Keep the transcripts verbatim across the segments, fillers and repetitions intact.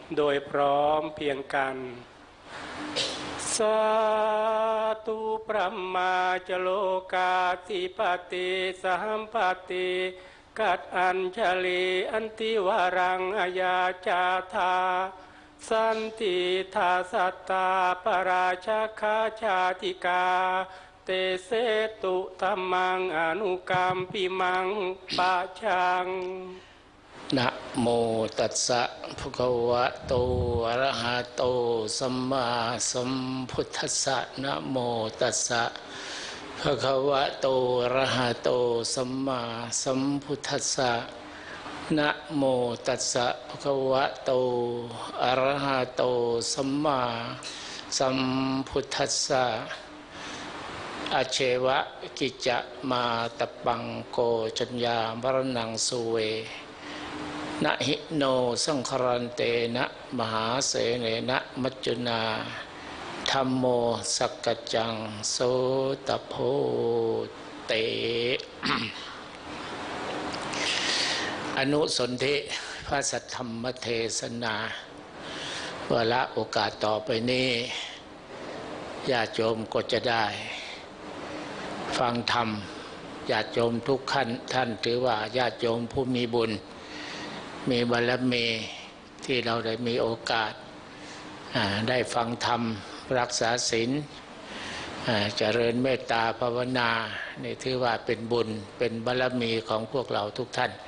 โดยพร้อมเพียงกันสาธุปรัมมาจโลกาธิปติสัมปติกัดอัญชลีอันติวารังอายาจาธาสันติทาสัตตาปราชคาชาติกาเตเสตุธัมมังอนุกรรมปิมังปะชังนะโมตัสสะภะคะวะโตอะระหะโตสัมมาสัมพุทธัสสะนะโมตัสสะภะคะวะโตอะระหะโตสัมมาสัมพุทธัสสะนะโมตัสสะภะคะวะโตอะระหะโตสัมมาสัมพุทธัสสะอาเชวะกิจจะมาตปังโกจัญญามรณังสุเวนะหิโนสังครันเตนะมหาเสเนนะมัจจุนาธัมโมสักกจังโสตโพเต อนุสนธิพระสัทธรรมเทศนาวาระโอกาสต่อไปนี้ญาติโยมก็จะได้ฟังธรรมญาติโยมทุกขั้นท่านถือว่าญาติโยมผู้มีบุญมีบารมีที่เราได้มีโอกาสได้ฟังธรรมรักษาศีลเจริญเมตตาภาวนานี่ถือว่าเป็นบุญเป็นบารมีของพวกเราทุกท่าน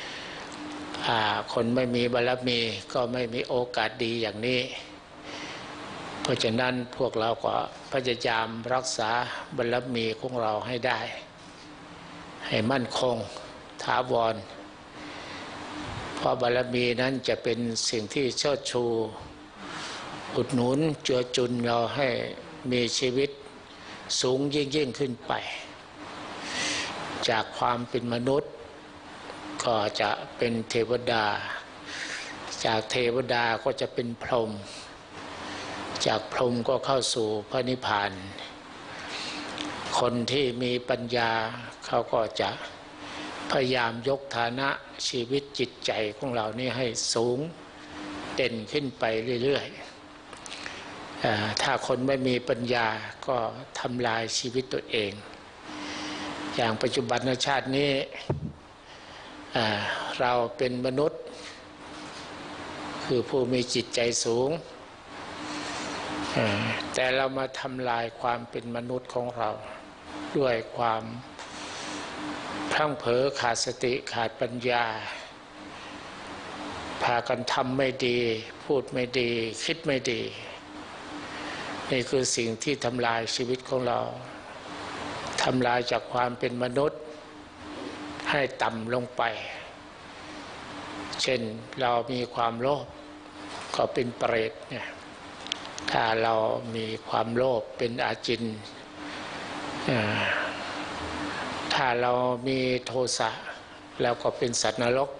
คนไม่มีบารมีก็ไม่มีโอกาสดีอย่างนี้เพราะฉะนั้นพวกเราก็พยายามรักษาบารมีของเราให้ได้ให้มั่นคงถาวรเพราะบารมีนั้นจะเป็นสิ่งที่เชิดชูอุดหนุนเจือจุนเราให้มีชีวิตสูงยิ่งยิ่งขึ้นไปจากความเป็นมนุษย์ก็จะเป็นเทวดาจากเทวดาก็จะเป็นพรหมจากพรหมก็เข้าสู่พระนิพพานคนที่มีปัญญาเขาก็จะพยายามยกฐานะชีวิตจิตใจของเรานี่ให้สูงเด่นขึ้นไปเรื่อยๆถ้าคนไม่มีปัญญาก็ทำลายชีวิตตัวเองอย่างปัจจุบันชาตินี้เราเป็นมนุษย์คือผู้มีจิตใจสูงแต่เรามาทำลายความเป็นมนุษย์ของเราด้วยความพลั้งเผลอขาดสติขาดปัญญาพากันทำไม่ดีพูดไม่ดีคิดไม่ดีนี่คือสิ่งที่ทำลายชีวิตของเราทำลายจากความเป็นมนุษย์ให้ต่ำลงไปเช่นเรามีความโลภก็เป็นเปรตเนี่ยถ้าเรามีความโลภเป็นอาจินถ้าเรามีโทสะแล้วก็เป็นสัตว์นรก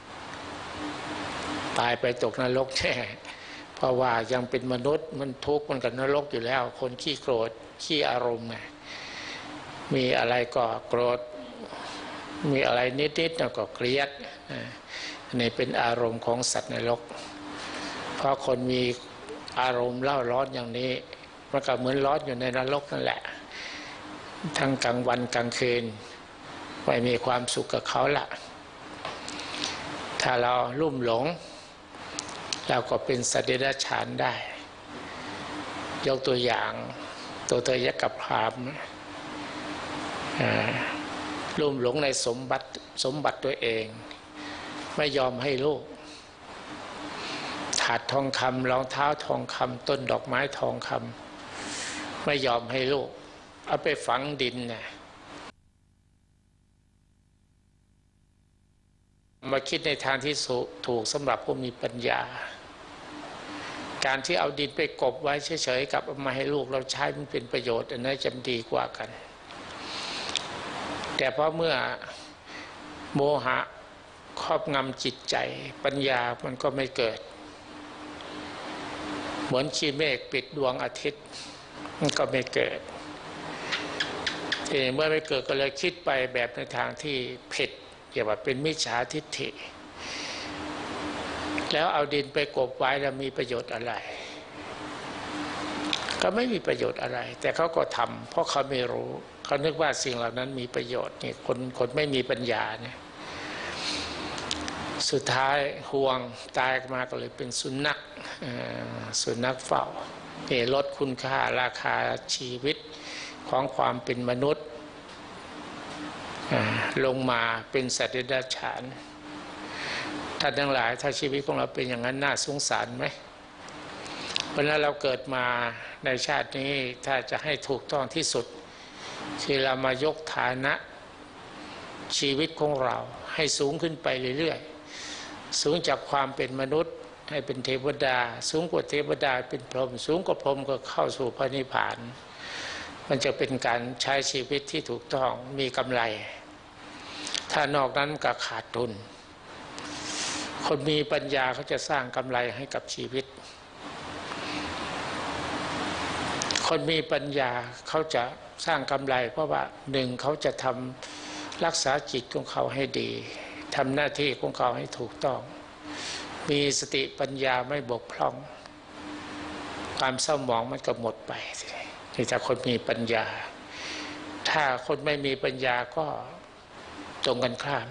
ตายไปตกนรกแน่เพราะว่ายังเป็นมนุษย์มันทุกข์มันกับนรกอยู่แล้วคนขี้โกรธขี้อารมณ์ไงมีอะไรก็โกรธมีอะไรนิดๆก็เกลียดนี่เป็นอารมณ์ของสัตว์นรกเพราะคนมีอารมณ์เล่าร้อนอย่างนี้มันก็เหมือนร้อนอยู่ในนรกนั่นแหละทั้งกลางวันกลางคืนไม่มีความสุขกับเขาละถ้าเราลุ่มหลงเราก็เป็นสัตว์เดรัจฉานได้ยกตัวอย่างตัวเธอยกับพรามลุ่มหลงในสมบัติสมบัติตัวเองไม่ยอมให้ลูกถาดทองคำรองเท้าทองคำต้นดอกไม้ทองคำไม่ยอมให้ลูกเอาไปฝังดินนะมาคิดในทางที่ถูกสำหรับผู้มีปัญญาการที่เอาดินไปกบไว้เฉยๆกับเอามาให้ลูกเราใช้มันเป็นประโยชน์อันนั้นจะดีกว่ากันแต่เพราะเมื่อโมหะครอบงำจิตใจปัญญามันก็ไม่เกิดเหมือนขี้เมฆปิดดวงอาทิตย์มันก็ไม่เกิดเมื่อไม่เกิดก็เลยคิดไปแบบในทางที่ผิดเกี่ยวกับเป็นมิจฉาทิฏฐิแล้วเอาดินไปกบไว้แล้วมีประโยชน์อะไรก็ไม่มีประโยชน์อะไรแต่เขาก็ทำเพราะเขาไม่รู้เขานึกว่าสิ่งเหล่านั้นมีประโยชน์นี่คนคนไม่มีปัญญาเนี่ยสุดท้ายห่วงตายมาก็เลยเป็นสุนัขสุนัขเฝ้าลดคุณค่าราคาชีวิตของความเป็นมนุษย์ลงมาเป็นสัตว์เดรัจฉานท่านทั้งหลายถ้าชีวิตของเราเป็นอย่างนั้นน่าสงสารไหมเพราะนั้นเราเกิดมาในชาตินี้ถ้าจะให้ถูกต้องที่สุดคือเรามายกฐานะชีวิตของเราให้สูงขึ้นไปเรื่อยๆสูงจากความเป็นมนุษย์ให้เป็นเทวดาสูงกว่าเทวดาเป็นพรหมสูงกว่าพรหมก็เข้าสู่พระนิพพานมันจะเป็นการใช้ชีวิตที่ถูกต้องมีกำไรถ้านอกนั้นก็ขาดทุนคนมีปัญญาเขาจะสร้างกำไรให้กับชีวิตคนมีปัญญาเขาจะสร้างกำไรเพราะว่าหนึ่งเขาจะทำรักษาจิตของเขาให้ดีทำหน้าที่ของเขาให้ถูกต้องมีสติปัญญาไม่บกพร่องความเศร้าหมองมันก็หมดไปนี่ถ้าคนมีปัญญาถ้าคนไม่มีปัญญาก็ตรงกันข้าม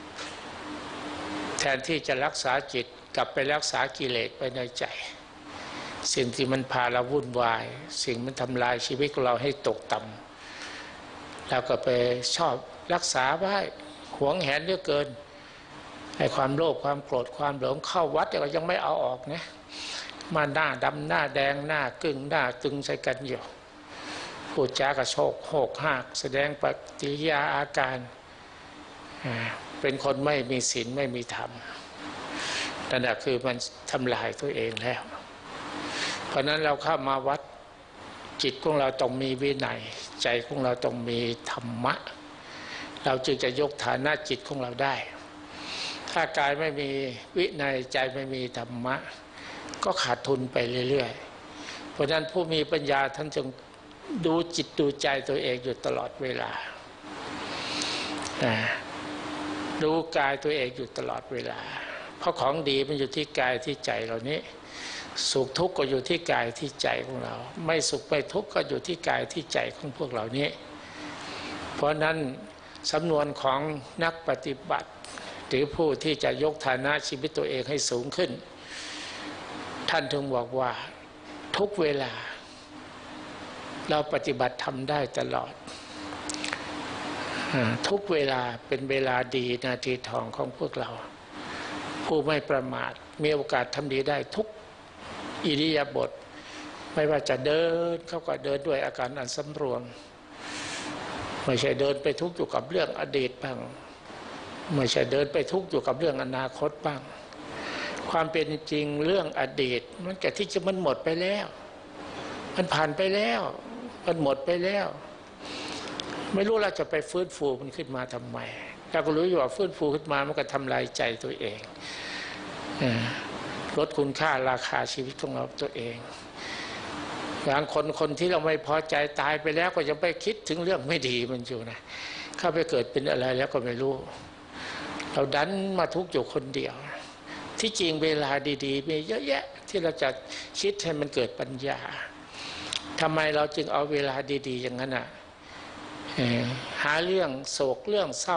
แทนที่จะรักษาจิตกลับไปรักษากิเลสไปในใจสิ่งที่มันพาเราวุ่นวายสิ่งมันทำลายชีวิตของเราให้ตกต่ำแล้วก็ไปชอบรักษาไว้หวงแหนเหลือเกินให้ความโลภความโกรธความหลงเข้าวัดแต่ก็ยังไม่เอาออกนะมาหน้าดำหน้าแดงหน้ากึ่งหน้าตึงใส่กันอยู่พูดจากระโชกโหกหักแสดงปฏิกิริยาอาการเป็นคนไม่มีศีลไม่มีธรรมนั่นแหละคือมันทำลายตัวเองแล้วเพราะนั้นเราเข้ามาวัดจิตของเราต้องมีวินัยใจของเราต้องมีธรรมะเราจึงจะยกฐานะจิตของเราได้ถ้ากายไม่มีวินัยใจไม่มีธรรมะก็ขาดทุนไปเรื่อยๆเพราะนั้นผู้มีปัญญาท่านจึงดูจิตดูใจตัวเองอยู่ตลอดเวลาดูกายตัวเองอยู่ตลอดเวลาเพราะของดีมันอยู่ที่กายที่ใจเรานี้สุขทุกข์ก็อยู่ที่กายที่ใจของเราไม่สุขไม่ทุกข์ก็อยู่ที่กายที่ใจของพวกเรานี้เพราะนั้นสำนวนของนักปฏิบัติหรือผู้ที่จะยกฐานะชีวิตตัวเองให้สูงขึ้นท่านถึงบอกว่าทุกเวลาเราปฏิบัติทำได้ตลอดทุกเวลาเป็นเวลาดีนาทีทองของพวกเราผู้ไม่ประมาทมีโอกาสทำดีได้ทุกอิริยาบถไม่ว่าจะเดินเขาก็เดินด้วยอาการอันสำรวมไม่ใช่เดินไปทุกข์อยู่กับเรื่องอดีตบ้างไม่ใช่เดินไปทุกข์อยู่กับเรื่องอนาคตบ้างความเป็นจริงเรื่องอดีตมันแก่ที่จะมันหมดไปแล้วมันผ่านไปแล้วมันหมดไปแล้วไม่รู้เราจะไปฟื้นฟูมันขึ้นมาทำไมเราก็รู้อยู่ว่าฟื้นฟูขึ้นมามันก็ทำลายใจตัวเองลดคุณค่าราคาชีวิตของเราตัวเองบางคนคนที่เราไม่พอใจตายไปแล้วก็ยังไปคิดถึงเรื่องไม่ดีมันอยู่นะเข้าไปเกิดเป็นอะไรแล้วก็ไม่รู้เราดันมาทุกข์อยู่คนเดียวที่จริงเวลาดีๆมีเยอะแยะที่เราจะคิดให้มันเกิดปัญญาทำไมเราจึงเอาเวลาดีๆอย่างนั้นอ่ะหาเรื่องโศกเรื่องเศร้า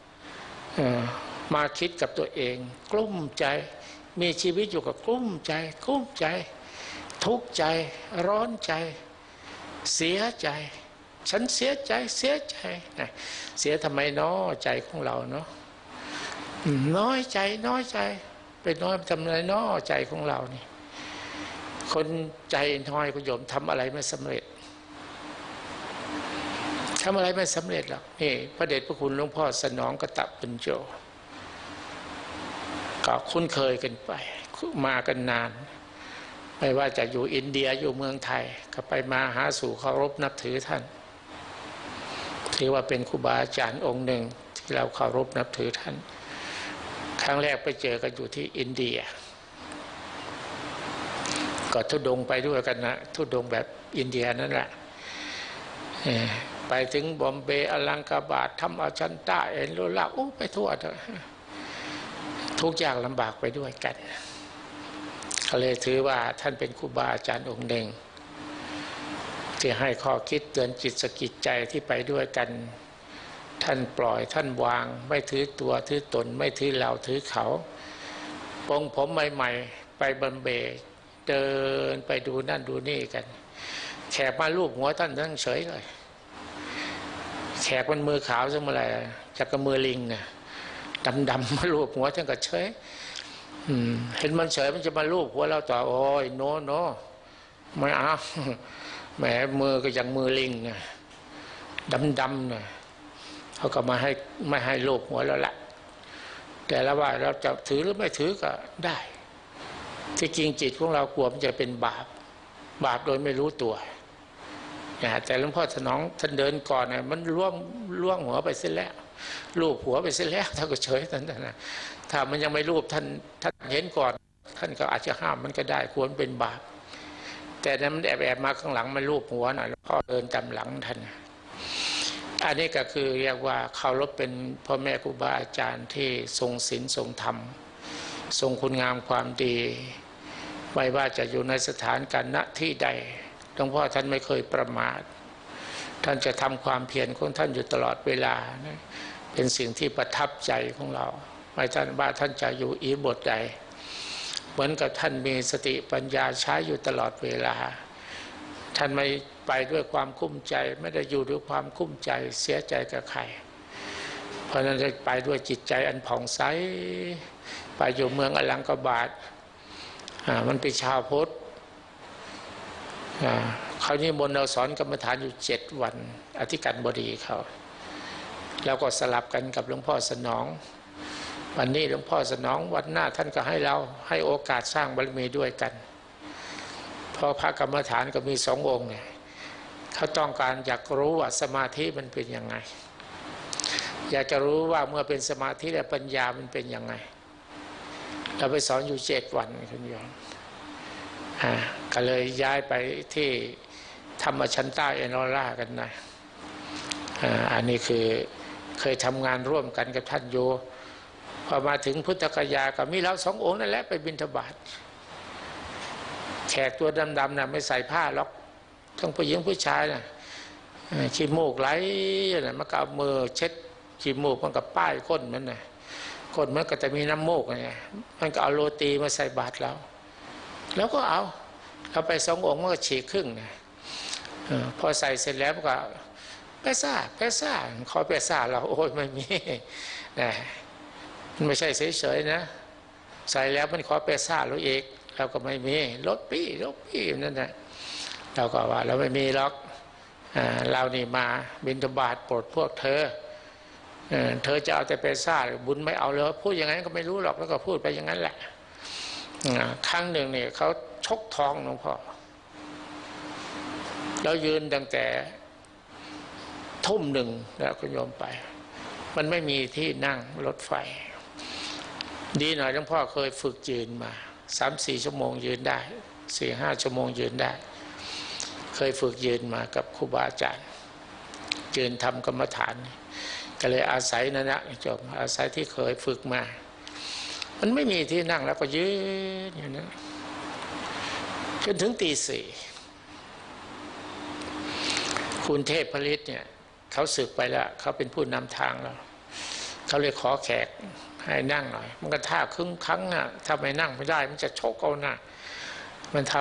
มาคิดกับตัวเองกลุ้มใจมีชีวิตอยู่กับกลุ้มใจกลุ้มใจทุกข์ใจร้อนใจเสียใจฉันเสียใจเสียใจนะเสียทำไมน้อใจของเราเนาะน้อยใจน้อยใจไปน้อยทำอะไรน้อใจของเรานี่คนใจน้อยก็โยมทำอะไรไม่สำเร็จทำอะไรไม่สำเร็จหรอกนี่พระเดชพระคุณหลวงพ่อสนองกตปัญโญก็คุ้นเคยกันไปมากันนานไม่ว่าจะอยู่อินเดียอยู่เมืองไทยก็ไปมาหาสู่เคารพนับถือท่านถือว่าเป็นครูบาอาจารย์องค์หนึ่งที่เราเคารพนับถือท่านครั้งแรกไปเจอกันอยู่ที่อินเดียก็ทุดงไปด้วยกันนะทุดงแบบอินเดียนั่นแหละไปถึงบอมเบย์อลังกาบาททำอาชันต้าเอ็นโรล่าโอ้ไปทั่วทุกอย่างลำบากไปด้วยกันก็เลยถือว่าท่านเป็นครูบาอาจารย์องค์หนึ่งที่ให้ข้อคิดเตือนจิตสกิดใจที่ไปด้วยกันท่านปล่อยท่านวางไม่ถือตัวถือตนไม่ถือเราถือเขาปงผมใหม่ๆไปบัมเบเดินไปดูนั่นดูนี่กันแขกมาลูบหัวท่านทั้งเฉยเลยแขกมันมือขาวซะเมื่อไรจากกับมือลิงเนี่ยดำๆมาลูบหัวท่านก็เฉยเห็นมันเฉยมันจะมาลูบหัวเราต่อโอ้ยโนโนไม่เอาแหมมือก็อย่างมือลิงเนี่ยดำๆเนี่ยเขาก็มาให้ไม่ให้ลูบหัวแล้วละแต่ละว่าเราจะถือหรือไม่ถือก็ได้ที่จริงจิตของเรากลัวมันจะเป็นบาปบาปโดยไม่รู้ตัวนะแต่หลวงพ่อสนองท่านเดินก่อนเนี่ยมันล่วงล่วงหัวไปเสียแล้วลูบหัวไปเสียแล้วท่านก็เฉยท่านนะถ้ามันยังไม่ลูบท่านท่านเห็นก่อนท่านก็อาจจะห้ามมันก็ได้ควรเป็นบาปแต่นั้นมันแอบแอบมาข้างหลังมันลูบหัวหน่อยแล้วพ่อเดินตามหลังท่านอันนี้ก็คือเรียกว่าเคารพเป็นพ่อแม่ครูบาอาจารย์ที่ทรงศีลทรงธรรมทรงคุณงามความดีไม่ว่าจะอยู่ในสถานการณที่ใดหลวงพ่อท่านไม่เคยประมาทท่านจะทำความเพียรของท่านอยู่ตลอดเวลาเป็นสิ่งที่ประทับใจของเราไม่ท่านว่าท่านจะอยู่อีบทใดเหมือนกับท่านมีสติปัญญาใช้อยู่ตลอดเวลาท่านไม่ไปด้วยความคุ้มใจไม่ได้อยู่ด้วยความคุ้มใจเสียใจกับใครเพราะนั้นไปด้วยจิตใจอันผ่องใสไปอยู่เมืองอลังกบาทมันเป็นชาวพุทธเขานิมนต์เราสอนกรรมฐานอยู่เจ็ดวันอธิการบดีเขาแล้วก็สลับกันกับหลวงพ่อสนองวันนี้หลวงพ่อสนองวันหน้าท่านก็ให้เราให้โอกาสสร้างบารมีด้วยกันเพราะพระกรรมฐานก็มีสององค์เนี่ยเขาต้องการอยากรู้ว่าสมาธิมันเป็นยังไงอยากจะรู้ว่าเมื่อเป็นสมาธิแล้วปัญญามันเป็นยังไงเราไปสอนอยู่เจ็ดวันคุณโยมอ่าก็เลยย้ายไปที่ธรรมชันต้าเอโนล่ากันนะอ่าอันนี้คือเคยทำงานร่วมกันกับท่านโยพอมาถึงพุทธกยาก็มีเราสององค์นั่นแหละไปบิณฑบาตแขกตัวดำๆนะไม่ใส่ผ้าหรอกทั้งผู้หญิงผู้ชายนะขี้มูกไหลนะมันก็เอามือเช็ดขี้มูกมันกับป้ายก้นมันนะก้นมันก็จะมีน้ำมูกไงมันก็เอาโรตีมาใส่บาตรเราแล้วก็เอาเราไปสององค์มันก็ฉีกครึ่งนะพอใส่เสร็จแล้วมันก็เปซ่าเปซ่าขอเปซ่าเราโอ้ยไม่มีนะมันไม่ใช่เฉยๆนะใส่แล้วมันขอเปซ่าเราเอกเราก็ไม่มีรถปี้รถปี้นั่นแหละเราก็ว่าเราไม่มีหรอกเรานี่มาบิณฑบาตโปรดพวกเธอเธอจะเอาแต่เปซ่าบุญไม่เอาเลยพูดอย่างนั้นก็ไม่รู้หรอกแล้วก็พูดไปอย่างนั้นแหละครั้งหนึ่งเนี่ยเขาชกท้องหลวงพ่อเรายืนตั้งแต่ทุ่มหนึ่งแล้วก็โยมไปมันไม่มีที่นั่งรถไฟดีหน่อยหลวงพ่อเคยฝึกยืนมาสามสี่ชั่วโมงยืนได้สี่ห้าชั่วโมงยืนได้เคยฝึกยืนมากับครูบาอาจารย์ยืนทำกรรมฐานก็เลยอาศัยนั่นแหละจบอาศัยที่เคยฝึกมามันไม่มีที่นั่งแล้วก็ยืนอยู่นะจนถึงตีสี่คุณเทพผลิตเนี่ยเขาสึกไปแล้วเขาเป็นผู้นำทางแล้วเขาเลยขอแขกให้นั่งหน่อยมันก็ท่าครึ่งครั้งอ่ะถ้าไม่นั่งไม่ได้มันจะชกเอาหน้ามันทำ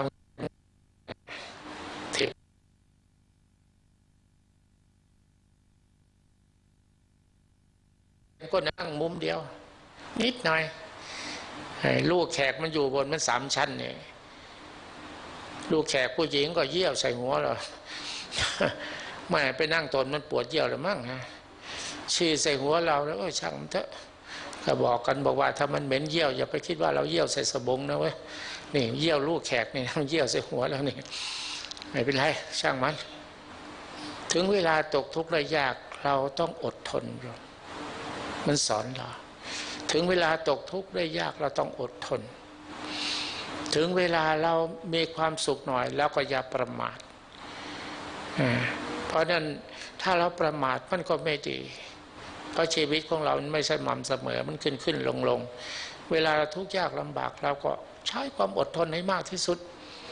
ก็นั่งมุมเดียวนิดหน่อยลูกแขกมันอยู่บนมันสามชั้นเนี่ยลูกแขกผู้หญิงก็เยี่ยวใส่หัวเราไม่ไปนั่งตนมันปวดเยี่ยวหรือมั่งนะชี้ใส่หัวเราแล้วก็ช่างมันเถอะก็บอกกันบอกว่าถ้ามันเหม็นเยี่ยวอย่าไปคิดว่าเราเยี่ยวใส่สบงนะเว้ยนี่เยี่ยวลูกแขกนี่มันเยี่ยวใส่หัวแล้วนี่ไม่เป็นไรช่างมันถึงเวลาตกทุกข์ได้ยากเราต้องอดทนอยู่มันสอนเราถึงเวลาตกทุกข์ได้ยากเราต้องอดทนถึงเวลาเรามีความสุขหน่อยแล้วก็อย่าประมาทเพราะนั้นถ้าเราประมาทมันก็ไม่ดีเพราะชีวิตของเราไม่ใช่มั่นเสมอมันขึ้นขึ้นลงลงเวลาเราทุกข์ยากลำบากเราก็ใช้ความอดทนให้มากที่สุด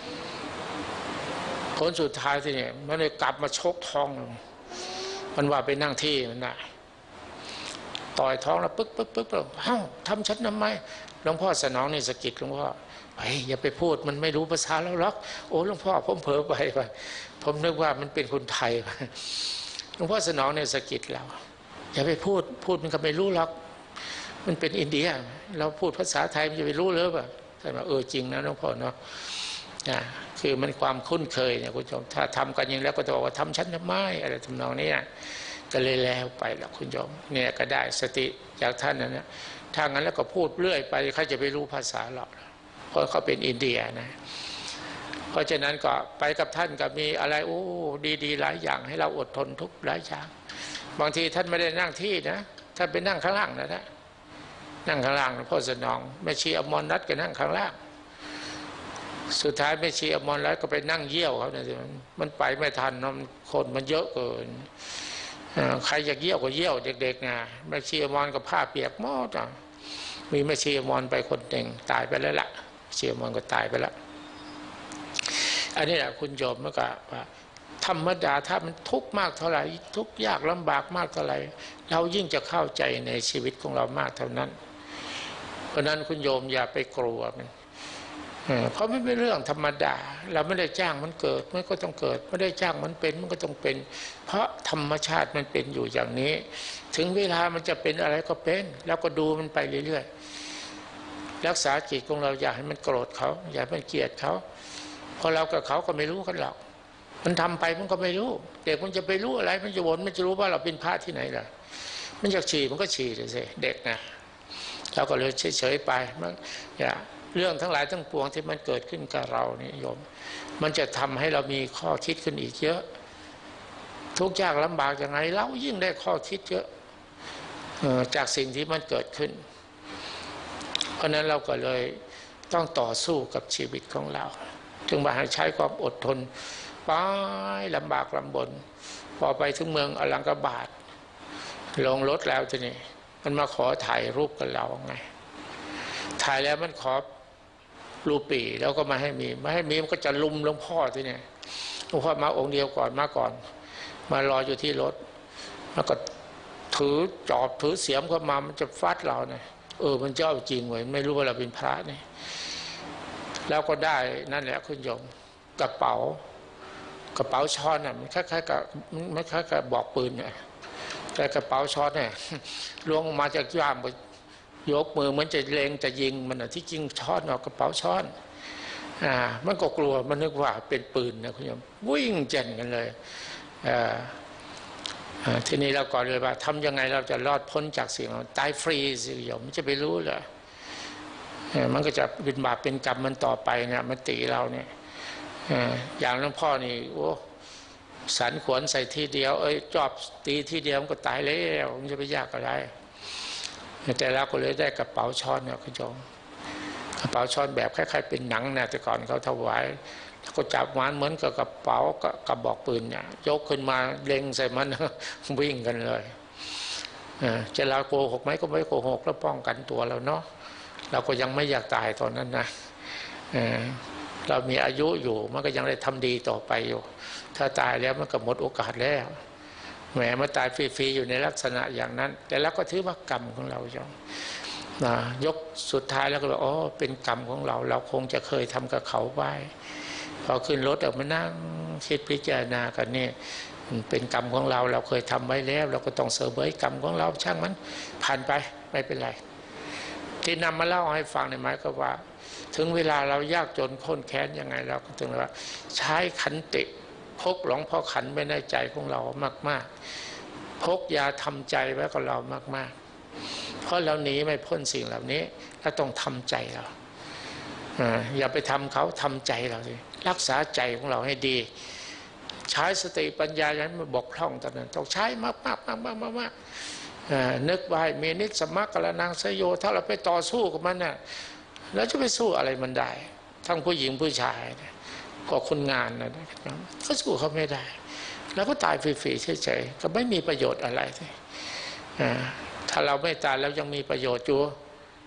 ผลสุดท้ายที่เนี่ยมันเลยกลับมาชกท้องมันว่าไปนั่งที่มันได้ต่อยท้องแล้วปึ๊กปึ๊กปึ๊กปึ๊กเอ้าทำฉันทำไมหลวงพ่อสนองนี่สะกิดหลวงพ่อเฮ้ยอย่าไปพูดมันไม่รู้ภาษาเราหรอกโอ้หลวงพ่อผมเผลอไปไปผมนึกว่ามันเป็นคนไทยหลวงพ่อสนองเนี่ยสะกิดเราอย่าไปพูดพูดมันก็ไม่รู้หรอกมันเป็นอินเดียเราพูดภาษาไทยมันจะไปรู้หรือเปล่าใช่ไหมเออจริงนะหลวงพ่อเนาะนะคือมันความคุ้นเคยเนี่ยคุณผู้ชมถ้าทำกันอย่างแล้วก็จะบอกว่าทำชั้นทำไมอะไรทำนองนี้ก็เลยแล้วไปแล้วคุณผู้ชมเนี่ยก็ได้สติจากท่านนั้นนะถ้างั้นแล้วก็พูดเรื่อยไปใครจะไปรู้ภาษาเราเพราะเขาเป็นอินเดียนะเพราะฉะนั้นก็ไปกับท่านก็มีอะไรโอ้ดีๆหลายอย่างให้เราอดทนทุกหลายอย่างบางทีท่านไม่ได้นั่งที่นะท่านไปนั่งข้างล่างนะท่านนั่งข้างล่างพ่อสนองแม่ชีอมรรัตน์ก็นั่งข้างล่างสุดท้ายแม่ชีอมรรัตน์ก็ไปนั่งเยี่ยวเขาเนี่ยมันไปไม่ทันเนาะคนมันเยอะเกินใครอยากเยี่ยวก็เยี่ยวเด็กๆนะแม่ชีอมรก็ผ้าเปียกหมดอ่ะมีแม่ชีอมรไปคนหนึ่งตายไปแล้วล่ะแม่ชีอมรก็ตายไปแล้วอันนี้แหละคุณโยมเมื่อกี้ว่าธรรมดาถ้ามันทุกข์มากเท่าไหร่ทุกข์ยากลำบากมากเท่าไหร่เรายิ่งจะเข้าใจในชีวิตของเรามากเท่านั้นเพราะนั้นคุณโยมอย่าไปกลัวมันเพราะไม่เป็นเรื่องธรรมดาเราไม่ได้จ้างมันเกิดมันก็ต้องเกิดไม่ได้จ้างมันเป็นมันก็ต้องเป็นเพราะธรรมชาติมันเป็นอยู่อย่างนี้ถึงเวลามันจะเป็นอะไรก็เป็นแล้วก็ดูมันไปเรื่อยๆรักษาจิตของเราอย่าให้มันโกรธเขาอย่าให้มันเกลียดเขาเพราะเรากับเขาก็ไม่รู้กันหรอกมันทำไปมันก็ไม่รู้เด็กมันจะไปรู้อะไรมันจะวนมันจะรู้ว่าเราเป็นพระที่ไหนล่ะมันอยากฉี่มันก็ฉี่เลยสิเด็กนะเราก็เลยเฉยๆไปมันอย่าเรื่องทั้งหลายทั้งปวงที่มันเกิดขึ้นกับเรานี่โยมมันจะทำให้เรามีข้อคิดขึ้นอีกเยอะทุกข์ยากลำบากยังไงเรายิ่งได้ข้อคิดเยอะจากสิ่งที่มันเกิดขึ้นเพราะนั้นเราก็เลยต้องต่อสู้กับชีวิตของเราจึงมาให้ใช้ความอดทนไปลำบากลำบนพอไปถึงเมืองอลังกบาทลงรถแล้วทีนี้มันมาขอถ่ายรูปกับเราไงถ่ายแล้วมันขอรูปีแล้วก็มาให้มีมาให้มีมันก็จะลุมหลวงพ่อทีนี้หลวงพ่อมาองค์เดียวก่อนมาก่อนมารออยู่ที่รถแล้วก็ถือจอบถือเสียมเข้ามามันจะฟาดเราเนี่ยเออมันเจ้าจริงเว้ยไม่รู้ว่าเราเป็นพระนี่แล้วก็ได้นั่นแหละคุณโยมกระเป๋ากระเป๋าช้อนน่ะมันคล้ายๆกับมันคล้ายกับบอกปืนเนี่ยแต่กระเป๋าช้อนเนี่ยล้วงออกมาจากย่ามไปยกมือเหมือนจะเล็งจะยิงมันอ่ะที่จริงช้อนเอากระเป๋าช้อนอ่ามันก็กลัวมันนึกว่าเป็นปืนนะคุณโยมวิ่งเจนกันเลยอ่าทีนี้เราก่อนเลยว่าทำยังไงเราจะรอดพ้นจากสิ่งตายฟรีสิโยมมันจะไปรู้เหรอมันก็จะเป็นบาปเป็นกรรมมันต่อไปเนี่ยมันตีเราเนี่ยอย่างหลวงพ่อนี่โอ้สันขวนใส่ทีเดียวเอ้ยจอบตีทีเดียวมันก็ตายแล้วมันจะไปยากอะไรแต่เราก็เลยได้กระเป๋าช้อนเนี่ยคุณโยมกระเป๋าช้อนแบบคล้ายๆเป็นหนังนะแต่ก่อนเขาถวายก็จับมันเหมือนกับกระเป๋ากระบอกปืนเนี่ยยกขึ้นมาเล็งใส่มันวิ่งกันเลยจะเราโกหกไหมก็ไม่โกหกแล้วป้องกันตัวเราเนาะเราก็ยังไม่อยากตายตอนนั้นนะเรามีอายุอยู่มันก็ยังได้ทำดีต่อไปอยู่ถ้าตายแล้วมันก็หมดโอกาสแล้วแหมมาตายฟรีๆอยู่ในลักษณะอย่างนั้นแต่เราก็ถือว่ากรรมของเราจ้ะนะยกสุดท้ายแล้วก็บอกอ๋อเป็นกรรมของเราเราคงจะเคยทำกับเขาไว้พอขึ้นรถออกมานั่งคิดพิจารณากันนี่เป็นกรรมของเราเราเคยทำไว้แล้วเราก็ต้องเสวยกรรมของเราช่างมันผ่านไปไม่เป็นไรที่นำมาเล่าให้ฟังในหมายก็ว่าถึงเวลาเรายากจนข้นแค้นยังไงเราก็ถึงว่าใช้ขันติพกหลวงพ่อขันไว้ในใจของเรามากๆพกยาทำใจไว้กับเรามากๆเพราะเราหนีไม่พ้นสิ่งเหล่านี้เราต้องทำใจเราอย่าไปทำเขาทำใจเราสิรักษาใจของเราให้ดีใช้สติปัญญาอย่างไม่บกพร่องตอนนั้นต้องใช้มากมากมากมากมากมากนึกไว้มีนิสมักกะนางสยโยถ้าเราไปต่อสู้กับมันน่ะแล้วจะไปสู้อะไรมันได้ทั้งผู้หญิงผู้ชายก็คนงานนะก็สู้เขาไม่ได้แล้วก็ตายฟรีๆเฉยๆก็ไม่มีประโยชน์อะไรที่ถ้าเราไม่ตายแล้วยังมีประโยชน์อยู่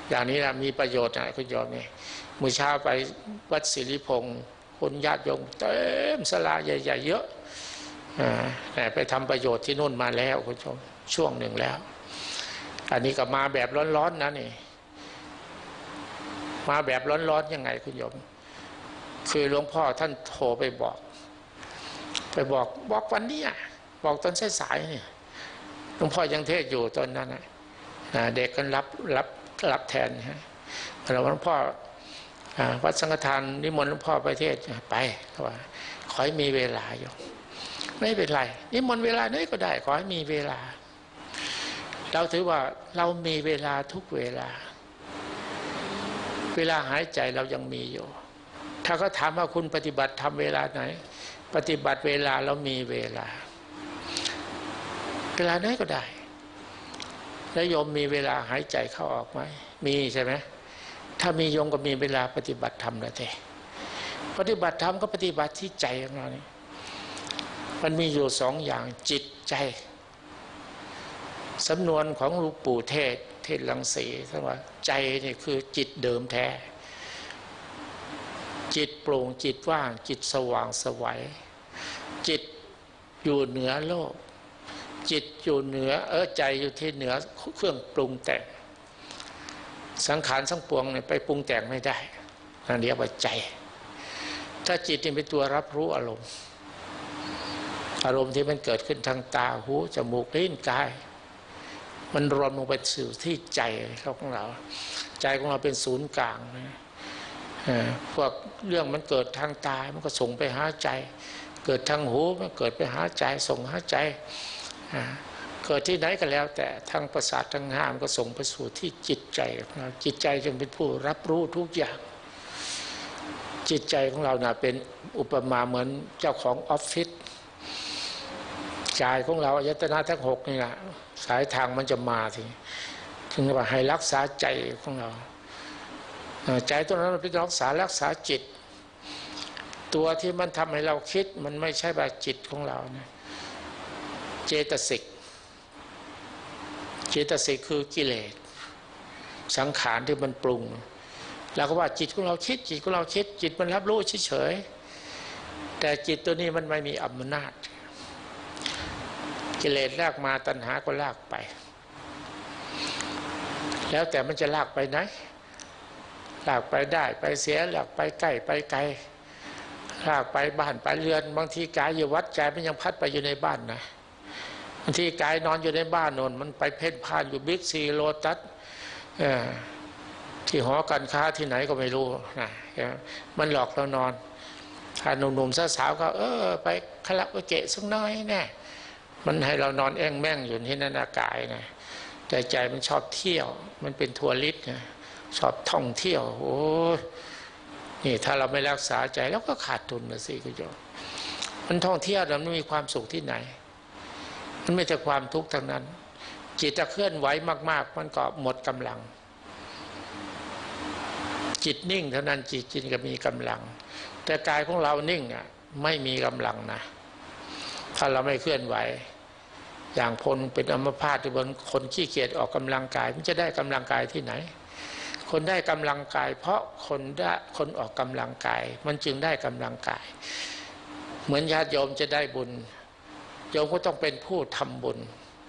อย่างนี้นะมีประโยชน์นะคุณโยมนี่มื้อเช้าไปวัดศิริพงศ์คนญาติโยมเต็มศาลาใหญ่ๆเยอะแต่ไปทำประโยชน์ที่นู่นมาแล้วคุณโยมช่วงหนึ่งแล้วอันนี้ก็มาแบบร้อนๆนะนี่มาแบบร้อนๆยังไงคุณโยมคือหลวงพ่อท่านโทรไปบอกไปบอกบอกวันนี้บอกตอนสายๆเนี่ยหลวงพ่อยังเทศอยู่ตอนนั้นนะเด็กก็รับรับรับแทนฮะเราหลวงพ่อวัดสังฆทานนิมนต์หลวงพ่อไปเทศไปเขาว่าขอให้มีเวลาอยู่ไม่เป็นไรนิมนต์เวลาไหนก็ได้ขอให้มีเวลาเราถือว่าเรามีเวลาทุกเวลาเวลาหายใจเรายังมีอยู่ถ้าเขาถามว่าคุณปฏิบัติทำเวลาไหนปฏิบัติเวลาเรามีเวลาเวลาไหนก็ได้แล้วโยมมีเวลาหายใจเข้าออกไหมมีใช่ไหมถ้ามีโยมก็มีเวลาปฏิบัติธรรมแล้วแต่ปฏิบัติธรรมก็ปฏิบัติที่ใจของเรานี่มันมีอยู่สองอย่างจิตใจสำนวนของหลวงปู่เทศเทศรังสีท่านว่าใจนี่คือจิตเดิมแท้จิตโปร่งจิตว่างจิตสว่างไสวจิตอยู่เหนือโลกจิตอยู่เหนือเออใจอยู่ที่เหนือเครื่องปรุงแต่งสังขารทั้งปวงเนี่ยไปปรุงแต่งไม่ได้นั่นเรียกว่าใจถ้าจิตนี่เป็นตัวรับรู้อารมณ์อารมณ์ที่มันเกิดขึ้นทางตาหูจมูกลิ้นกายมันรวมลงไปสู่ที่ใจของเราใจของเราเป็นศูนย์กลางนะพวกเรื่องมันเกิดทางตามันก็ส่งไปหาใจเกิดทางหูมันเกิดไปหาใจส่งหาใจเกิดที่ไหนก็แล้วแต่ทางประสาททางห้ามันก็ส่งไปสู่ที่จิตใจจิตใจจึงเป็นผู้รับรู้ทุกอย่างจิตใจของเราน่ะเป็นอุปมาเหมือนเจ้าของออฟฟิศใจของเราอายตนะทั้งหกนี่แหละสายทางมันจะมาทีถึงว่าให้รักษาใจของเราใจตัวนั้นมันเป็นรักษารักษาจิตตัวที่มันทำให้เราคิดมันไม่ใช่แบบจิตของเรานะเจตสิกเจตสิกคือกิเลสสังขารที่มันปรุงแล้วก็ว่าจิตของเราคิดจิตของเราคิดจิตมันรับรู้เฉยๆแต่จิตตัวนี้มันไม่มีอำนาจกิเลสลากมาตัณหาก็ลากไปแล้วแต่มันจะลากไปไหนลากไปได้ไปเสียลากไปใกล้ไปไกลลากไปบ้านไปเรือนบางทีกายอยู่วัดใจมันยังพัดไปอยู่ในบ้านนะบางทีกายนอนอยู่ในบ้านโน่นมันไปเพ่นพ่านอยู่บิ๊กซีโลตัสที่หอการค้าที่ไหนก็ไม่รู้นะมันหลอกเรานอนถ้าหนุ่มๆสาวๆก็เออไปคาราโอเกะสักน้อยแน่มันให้เรานอนแอ่งแม่งอยู่ที่นั่นอากายนะแต่ใจมันชอบเที่ยวมันเป็นทัวริสต์นะชอบท่องเที่ยวโอ้นี่ถ้าเราไม่รักษาใจแล้วก็ขาดทุนนะสิคุณโยมมันท่องเที่ยวแล้วมันมีความสุขที่ไหนมันไม่แต่ความทุกข์ทั้งนั้นจิตจะเคลื่อนไหวมากๆมันก็หมดกำลังจิตนิ่งเท่านั้นจิตจิตก็มีกำลังแต่กายของเรานิ่งอ่ะไม่มีกำลังนะถ้าเราไม่เคลื่อนไหวอย่างคนเป็นอัมพาตที่บนคนขี้เกียจออกกำลังกายมันจะได้กำลังกายที่ไหนคนได้กำลังกายเพราะคนได้คนออกกำลังกายมันจึงได้กำลังกายเหมือนญาติโยมจะได้บุญโยมก็ต้องเป็นผู้ทำบุญ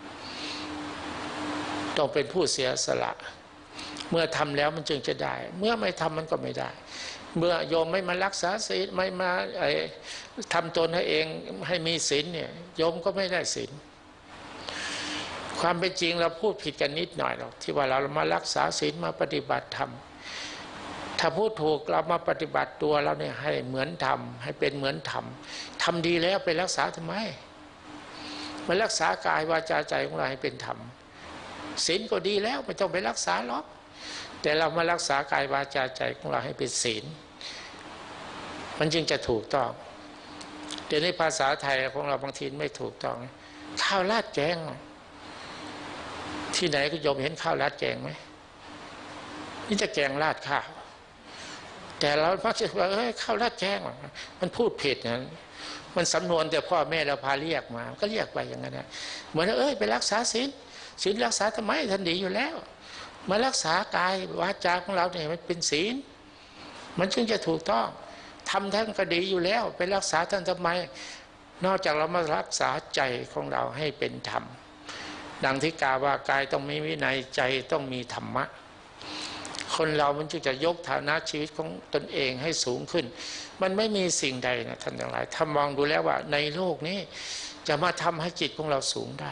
ต้องเป็นผู้เสียสละเมื่อทำแล้วมันจึงจะได้เมื่อไม่ทำมันก็ไม่ได้เมื่อโยมไม่มารักษาศีลไม่มาทำตนให้เองให้มีศีลเนี่ยโยมก็ไม่ได้ศีลความเป็นจริงเราพูดผิดกันนิดหน่อยหรอกที่ว่าเรามารักษาศีลมาปฏิบัติธรรมถ้าพูดถูกเรามาปฏิบัติตัวเราเนี่ยให้เหมือนธรรมให้เป็นเหมือนธรรมทำดีแล้วไปรักษาทำไมมารักษากายวาจาใจของเราให้เป็นธรรมศีลก็ดีแล้วไม่ต้องไปรักษาหรอกแต่เรามารักษากายวาจาใจของเราให้เป็นศีลมันจึงจะถูกต้องเดี๋ยวในภาษาไทยของเราบางทีไม่ถูกต้องข้าวราดแกงที่ไหนก็โยมเห็นข้าวราดแกงไหมนี่จะแกงราดข้าวแต่เราพักจะว่าเอ้ยข้าวราดแกงมันพูดผิดนะมันสำนวนแต่พ่อแม่เราพาเรียกมาก็เรียกไปอย่างนั้นนะเหมือนเอ้ยไปรักษาศีลศีลรักษาทำไมท่านดีอยู่แล้วมารักษากายวาจาของเราเนี่ยมันเป็นศีลมันจึงจะถูกต้องทำท่านก็ดีอยู่แล้วไปรักษาท่านทำไมนอกจากเรามารักษาใจของเราให้เป็นธรรมดังที่กล่าวว่ากายต้องมีวินัยใจต้องมีธรรมะคนเรามันจึงจะยกฐานะชีวิตของตนเองให้สูงขึ้นมันไม่มีสิ่งใดนะท่านทั้งหลายถ้ามองดูแล้วว่าในโลกนี้จะมาทำให้จิตของเราสูงได้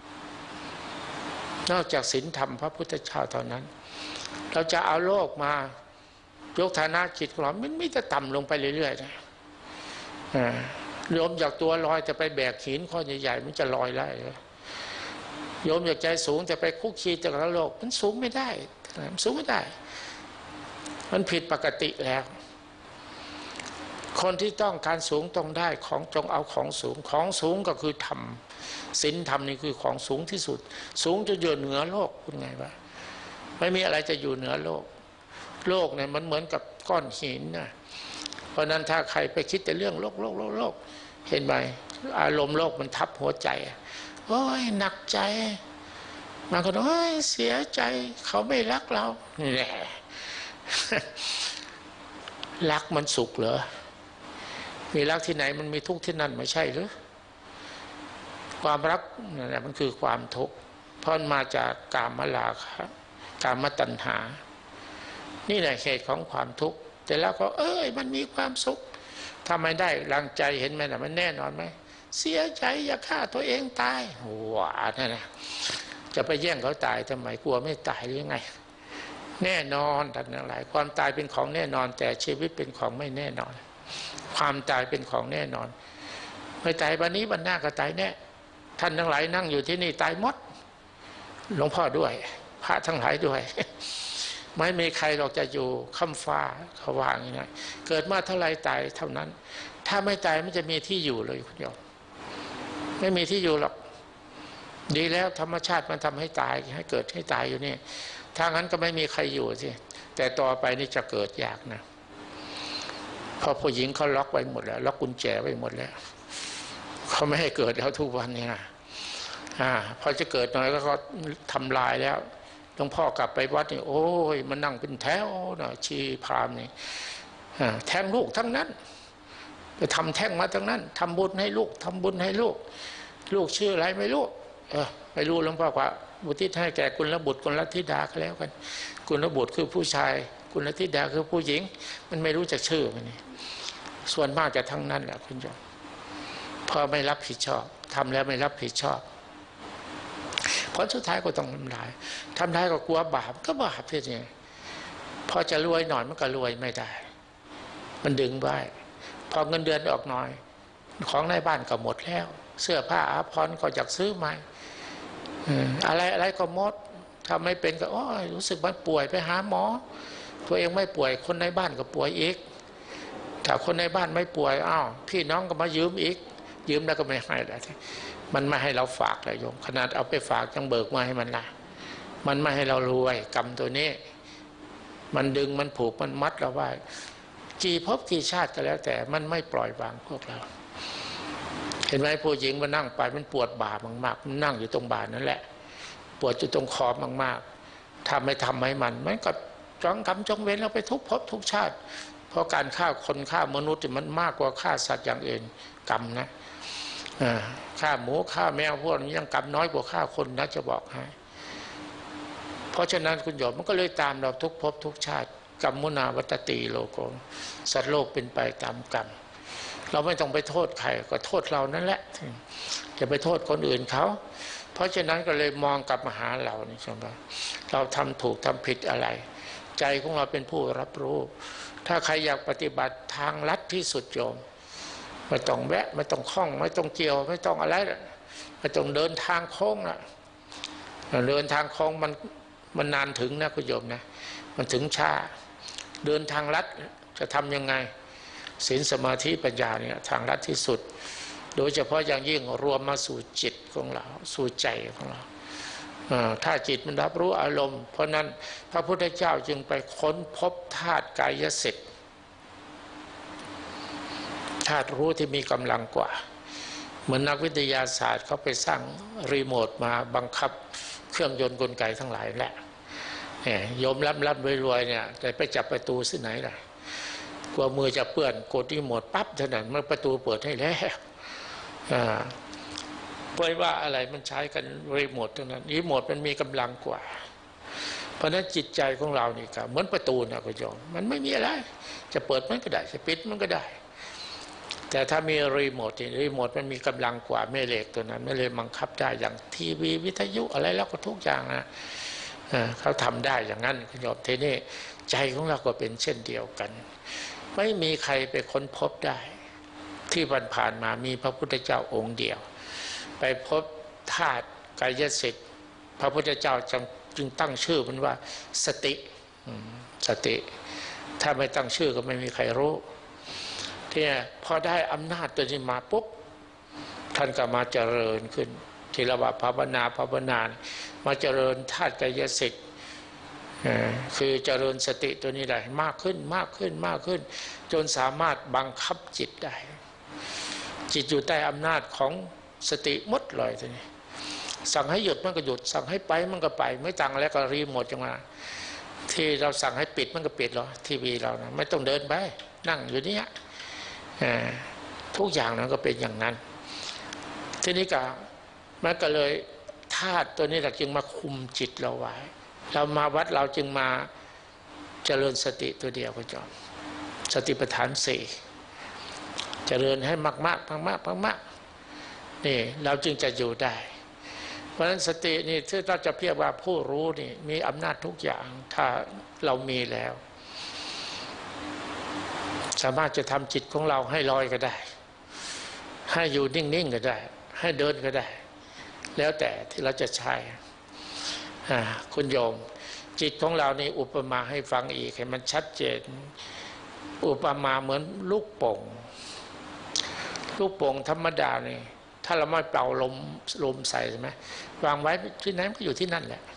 นอกจากศีลธรรมพระพุทธเจ้าเท่านั้นเราจะเอาโลกมายกฐานะจิตของเรามันไม่จะต่ำลงไปเรื่อยๆนะโยมอยากตัวลอยจะไปแบกหินข้อใหญ่ๆมันจะลอยได้โยมอยากใจสูงจะไปคุกคีกับโลกมันสูงไม่ได้มันสูงไม่ได้มันผิดปกติแล้วคนที่ต้องการสูงต้องได้ของจงเอาของสูงของสูงก็คือธรรมศีลธรรมนี่คือของสูงที่สุดสูงจะอยู่เหนือโลกคุณไงวะไม่มีอะไรจะอยู่เหนือโลกโลกเนี่ยมันเหมือนกับก้อนหินนะเพราะนั้นถ้าใครไปคิดแต่เรื่องโลกโลกโลกโลกเห็นไหมอารมณ์โลกมันทับหัวใจโอ้ยหนักใจมันก็โอ้ยเสียใจเขาไม่รักเราแหละรักมันสุขเหรอมีรักที่ไหนมันมีทุกข์ที่นั่นไม่ใช่หรือความรักนั่นแหละมันคือความทุกข์เพราะมาจากกามราคะกามตัณหานี่แหละเหตุของความทุกข์แต่แล้วก็เอ้ยมันมีความสุขทำไมได้รังใจเห็นไหมนะมันแน่นอนไหมเสียใจอย่าฆ่าตัวเองตายว้านั่นนะจะไปแย่งเขาตายทำไมกลัวไม่ตายหรือยังไงแน่นอนท่านทั้งหลายความตายเป็นของแน่นอนแต่ชีวิตเป็นของไม่แน่นอนความตายเป็นของแน่นอนไม่ตายวันนี้วันหน้าก็ตายแน่ท่านทั้งหลายนั่งอยู่ที่นี่ตายหมดหลวงพ่อด้วยพระทั้งหลายด้วยไม่มีใครหรอกจะอยู่ค่ำฟ้าเขาว่าอย่างนี้เกิดมาเท่าไรตายเท่านั้นถ้าไม่ตายมันจะมีที่อยู่เลยคุณโยมไม่มีที่อยู่หรอกดีแล้วธรรมชาติมันทำให้ตายให้เกิดให้ตายอยู่นี่ถ้างั้นก็ไม่มีใครอยู่สิแต่ต่อไปนี่จะเกิดยากนะพอผู้หญิงเขาล็อกไว้หมดแล้วล็อกกุญแจไว้หมดแล้วเขาไม่ให้เกิดแล้วทุกวันเนี่ยอ่าพอจะเกิดหน่อยก็เขาทำลายแล้วหลวงพ่อกลับไปวัดนี่โอ้ยมันนั่งเป็นแถวนะชีพรามนี่แท้งลูกทั้งนั้นไปทำแท้งมาทั้งนั้นทำบุญให้ลูกทำบุญให้ลูกลูกชื่ออะไรไม่รู้เออไม่รู้หลวงพ่อว่าบุตรให้แก่กุลบุตรกุลธิดาก็แล้วกันกุลบุตรคือผู้ชายกุลธิดาคือผู้หญิงมันไม่รู้จักชื่อมันนี่ส่วนมากจะทั้งนั้นแหละคุณโยมพอไม่รับผิดชอบทำแล้วไม่รับผิดชอบผลสุดท้ายก็ต้องทำลายทำลายก็กลัวบาปก็บาปที่นี่พอจะรวยหน่อยมันก็รวยไม่ได้มันดึงไว้พอเงินเดือนออกหน่อยของในบ้านก็หมดแล้วเสื้อผ้าอาภรณ์ก็อยากซื้อใหม่อะไรอะไรก็หมดถ้าไม่เป็นก็โอ้ยรู้สึกมันป่วยไปหาหมอตัวเองไม่ป่วยคนในบ้านก็ป่วยอีกถ้าคนในบ้านไม่ป่วยอ้าวพี่น้องก็มายืมอีกยืมแล้วก็ไม่ให้แล้วมันไม่ให้เราฝากเลยโยมขนาดเอาไปฝากยังเบิกมาให้มันละมันไม่ให้เรารวยกรรมตัวนี้มันดึงมันผูกมันมัดเราไว้กี่ภพกี่ชาติก็แล้วแต่มันไม่ปล่อยวางพวกเราเห็นไหมผู้หญิงมานั่งไปมันปวดบ่ามากๆมันนั่งอยู่ตรงบ่านั่นแหละปวดอยู่ตรงคอมากๆถ้าไม่ทำให้มันมันก็จ้องกรรมจงเวรเราไปทุกภพทุกชาติเพราะการฆ่าคนฆ่ามนุษย์มันมากกว่าฆ่าสัตว์อย่างอื่นกรรมนะฆ่าหมูฆ่าแมวพวกนี้ยังกรรมน้อยกว่าฆ่าคนนะจะบอกให้เพราะฉะนั้นคุณโยมมันก็เลยตามเราทุกภพทุกชาติกรรมมุนาวัตติโลโกสัตว์โลกเป็นไปตามกรรมเราไม่ต้องไปโทษใครก็โทษเรานั่นแหละจะไปโทษคนอื่นเขาเพราะฉะนั้นก็เลยมองกลับมาหาเรานี่ใช่ไหมเราทำถูกทำผิดอะไรใจของเราเป็นผู้รับรู้ถ้าใครอยากปฏิบัติทางลัดที่สุดโยมไม่ต้องแวะไม่ต้องคล้องไม่ต้องเกี่ยวไม่ต้องอะไรไม่ต้องเดินทางโค้งนะเดินทางโค้งมันมันนานถึงนะคุณโยมนะมันถึงช้าเดินทางลัดจะทำยังไงศีลสมาธิปัญญาเนี่ยทางลัดที่สุดโดยเฉพาะอย่างยิ่งรวมมาสู่จิตของเราสู่ใจของเราถ้าจิตมันรับรู้อารมณ์เพราะนั้นพระพุทธเจ้าจึงไปค้นพบธาตุกายสิทธิ์ธาตุรู้ที่มีกำลังกว่าเหมือนนักวิทยาศาสตร์เขาไปสร้างรีโมทมาบังคับเครื่องยนต์กลไกทั้งหลายแหละโยมรับรับรวยๆเนี่ยแต่ไปจับประตูที่ไหนล่ะกลัวมือจะเปื้อนกดรีโมทปั๊บเท่านั้นมันประตูเปิดให้แล้วเพราะว่าอะไรมันใช้กันรีโมทเท่านั้นรีโมทมันมีกำลังกว่าเพราะนั้นจิตใจของเรานี่ก็เหมือนประตูนะคุณโยมมันไม่มีอะไรจะเปิดมันก็ได้จะปิดมันก็ได้แต่ถ้ามีรีโมทนี่รีโมทมันมีกำลังกว่าแม่เหล็กตัวนั้นไม่เลยบังคับได้อย่างทีวีวิทยุอะไรแล้วก็ทุกอย่างนะเขาทำได้อย่างนั้นคุณโยมทีนี้ใจของเราก็เป็นเช่นเดียวกันไม่มีใครไปค้นพบได้ที่ผ่านมามีพระพุทธเจ้าองค์เดียวไปพบธาตุกายสิทธิ์พระพุทธเจ้าจึงจึงตั้งชื่อมันว่าสติสติถ้าไม่ตั้งชื่อก็ไม่มีใครรู้ที่พอได้อำนาจตัวนี้มาปุ๊บท่านก็มาเจริญขึ้นที่เราว่าภาวนาภาวนามาเจริญธาตุกายสิทธิ์คือเจริญสติตัวนี้ได้มากขึ้นมากขึ้นมากขึ้นจนสามารถบังคับจิตได้จิตอยู่ใต้อำนาจของสติหมดเลยทีนี้สั่งให้หยุดมันก็หยุดสั่งให้ไปมันก็ไปไม่ต่างแล้วก็รีโมทจังมาที่เราสั่งให้ปิดมันก็ปิดหรอทีวีเรานะไม่ต้องเดินไปนั่งอยู่นี่ทุกอย่างนั้นก็เป็นอย่างนั้นทีนี้ก็มันก็เลยธาตุตัวนี้เราจึงมาคุมจิตเราไว้เรามาวัดเราจึงมาเจริญสติตัวเดียวก็จบสติปัฏฐานสี่เจริญให้มากมากมากมากมากมากนี่เราจึงจะอยู่ได้เพราะฉะนั้นสตินี่ที่เราจะเรียกว่าผู้รู้นี่มีอำนาจทุกอย่างถ้าเรามีแล้วสามารถจะทำจิตของเราให้ลอยก็ได้ให้อยู่นิ่งๆก็ได้ให้เดินก็ได้แล้วแต่ที่เราจะใช้คุณโยมจิตของเรานี่อุปมาให้ฟังอีกให้มันชัดเจนอุปมาเหมือนลูกโป่งลูกโป่งธรรมดานี่ถ้าเราไม่เป่าลมลมใส่ใช่ไหมวางไว้ที่ไหนมันก็อยู่ที่นั่นแหละ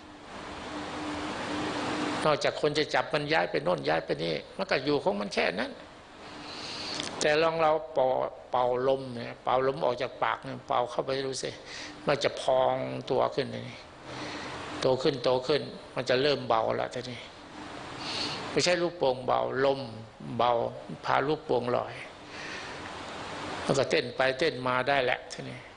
นอกจากคนจะจับมันย้ายไปโน่นย้ายไปนี่มันก็อยู่ของมันแค่นั้นแต่ลองเราเป่าเป่าลมเนี่ยเป่าลมออกจากปากเนี่ยเป่าเข้าไปดูสิมันจะพองตัวขึ้นนี่โตขึ้นโตขึ้นมันจะเริ่มเบาแล้วทีนี้ไม่ใช่ลูกโป่งเบาลมเบาพาลูกโป่งลอยมันก็เต้นไปเต้นมาได้แหละทีนี้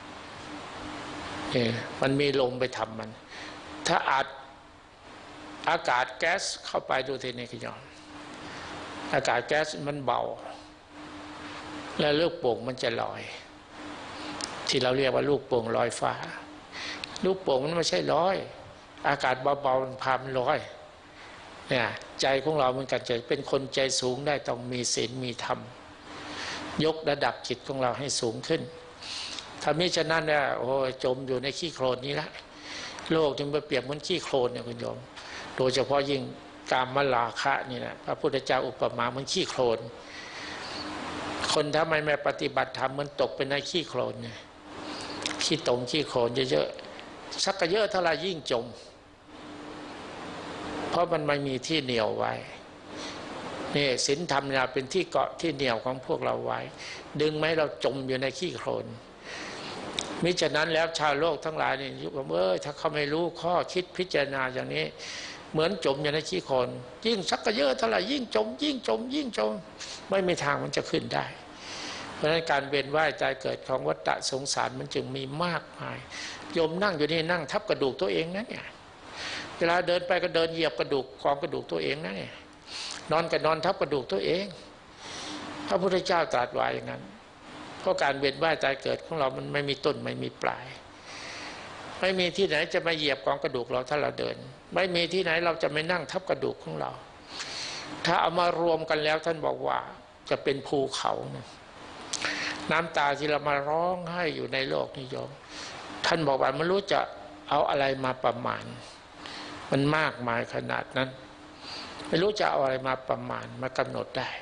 เนี่ยมันมีลมไปทำมันถ้าอัดอากาศแก๊สเข้าไปดูทีนี้ก็ยอมอากาศแก๊สมันเบาแล้วลูกโป่งมันจะลอยที่เราเรียกว่าลูกโป่งลอยฟ้าลูกโป่งมันไม่ใช่ลอยอากาศเบาๆมันพามันลอยเนี่ยใจของเราเหมือนกันจะเป็นคนใจสูงได้ต้องมีศีลมีธรรมยกระดับจิตของเราให้สูงขึ้นถ้ามิฉะนั้นเนี่ยโอ้จมอยู่ในขี้โคลนนี้ละโลกจึงไปเปรียบเหมือนขี้โคลนเนี่ยคุณโยมโดยเฉพาะยิ่งกามลาคะนี่นะพระพุทธเจ้าอุปมาเหมือนขี้โคลนคนถ้าไม่ไม่ปฏิบัติธรรมมันตกเป็นในขี้โคลนเนี่ยขี้ตมขี้โคลนเยอะๆสักเยอะเท่าไรยิ่งจมเพราะมันไม่มีที่เหนี่ยวไว้นี่ศีลธรรมเนี่ยเป็นที่เกาะที่เหนี่ยวของพวกเราไว้ดึงไม่เราจมอยู่ในขี้โคลนมิฉะนั้นแล้วชาวโลกทั้งหลายนี่ยุคว่าเอ้ยถ้าเขาไม่รู้ข้อคิดพิจารณาอย่างนี้เหมือนจมอยู่ในขี้โคลนยิ่งสักเยอะเท่าไหร่ยิ่งจมยิ่งจมยิ่งจมไม่มีทางมันจะขึ้นได้เพราะฉะนั้นการเวียนว่ายตายเกิดของวัฏสงสารมันจึงมีมากมายโยมนั่งอยู่นี่นั่งทับกระดูกตัวเองนะเนี่ยเวลาเดินไปก็เดินเหยียบกระดูกกองกระดูกตัวเองนะเนี่ยนอนก็นอนทับกระดูกตัวเองพระพุทธเจ้าตรัสไว้อย่างนั้นเพราะการเวียนว่ายตายเกิดของเรามันไม่มีต้นไม่มีปลายไม่มีที่ไหนจะมาเหยียบกองกระดูกเราถ้าเราเดินไม่มีที่ไหนเราจะไม่นั่งทับกระดูกของเราถ้าเอามารวมกันแล้วท่านบอกว่าจะเป็นภูเขาน้ำตาที่เรามาร้องไห้อยู่ในโลกนิยมท่านบอกว่าไม่รู้จะเอาอะไรมาประมาณมันมากมายขนาดนั้นไม่รู้จะเอาอะไรมาประมาณมากำหนดได้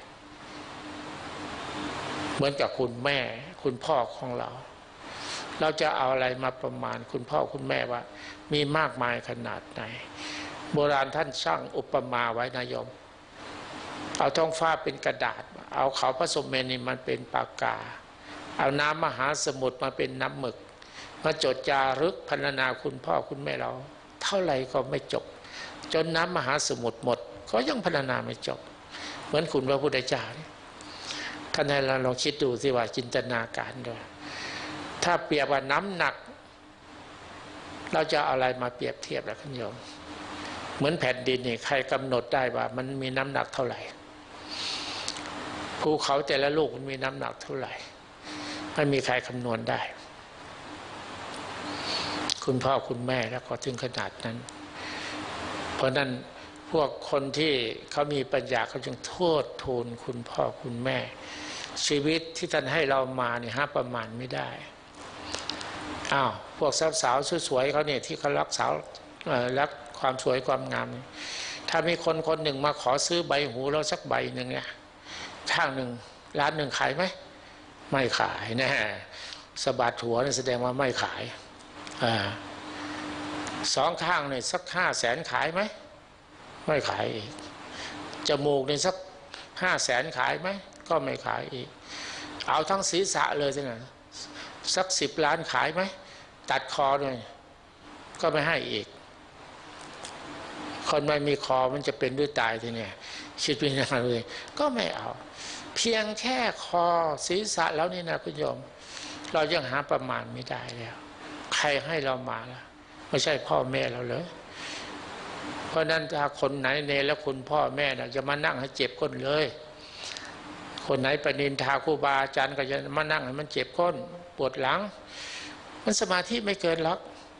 เหมือนกับคุณแม่คุณพ่อของเราเราจะเอาอะไรมาประมาณคุณพ่อคุณแม่ว่ามีมากมายขนาดไหนโบราณท่านสร้างอุปมาไว้นะโยมเอาท้องฟ้าเป็นกระดาษเอาเขาผสมเมนี่มันเป็นปากกาเอาน้ำมหาสมุทรมาเป็นน้ำหมึกมาจดจารึกพรรณนาคุณพ่อคุณแม่เราเท่าไหร่ก็ไม่จบจนน้ำมหาสมุทรหมดก็ยังพรรณนาไม่จบเหมือนคุณพระพุทธเจ้าท่านให้เราลองคิดดูสิว่าจินตนาการด้วยถ้าเปรียบว่าน้ำหนักเราจะเอาอะไรมาเปรียบเทียบล่ะคุณโยมเหมือนแผ่นดินนี่ใครกำหนดได้ว่ามันมีน้ำหนักเท่าไหร่ภูเขาแต่ละลูกมันมีน้ำหนักเท่าไหร่ไม่มีใครคำนวณได้คุณพ่อคุณแม่แล้วก็ถึงขนาดนั้นเพราะนั้นพวกคนที่เขามีปัญญาเขาจึงโทษทูลคุณพ่อคุณแม่ชีวิตที่ท่านให้เรามาเนี่ยหาประมาณไม่ได้อ้าวพวกสาวๆสวยๆเขาเนี่ยที่เขารักสาวรักความสวยความงามถ้ามีคนคนหนึ่งมาขอซื้อใบหูเราสักใบหนึ่งเนี่ยข้างหนึ่งร้านหนึ่งขายไหมไม่ขายแน่สะบัดหัวนี่แสดงว่าไม่ขายอ่าสองข้างเนี่ยสักห้าแสนขายไหมไม่ขายอีกจมูกเนี่ยสักห้าแสนขายไหมก็ไม่ขายอีกเอาทั้งศีรษะเลยสินะสักสิบล้านขายไหมตัดคอด้วยก็ไม่ให้อีกคนไม่มีคอมันจะเป็นด้วยตายทีเนี่ยคิดไปนานเลยก็ไม่เอาเพียงแค่คอศีรษะแล้วนี่นะคุณโยมเรายังหาประมาณไม่ได้แล้วใครให้เรามาล่ะไม่ใช่พ่อแม่เราเลยเพราะนั้นถ้าคนไหนเนรแล้วคุณพ่อแม่นะจะมานั่งให้เจ็บก้นเลยคนไหนปนินทาครูบาอาจารย์ก็จะมานั่งให้มันเจ็บก้นปวดหลังมันสมาธิไม่เกินหรอก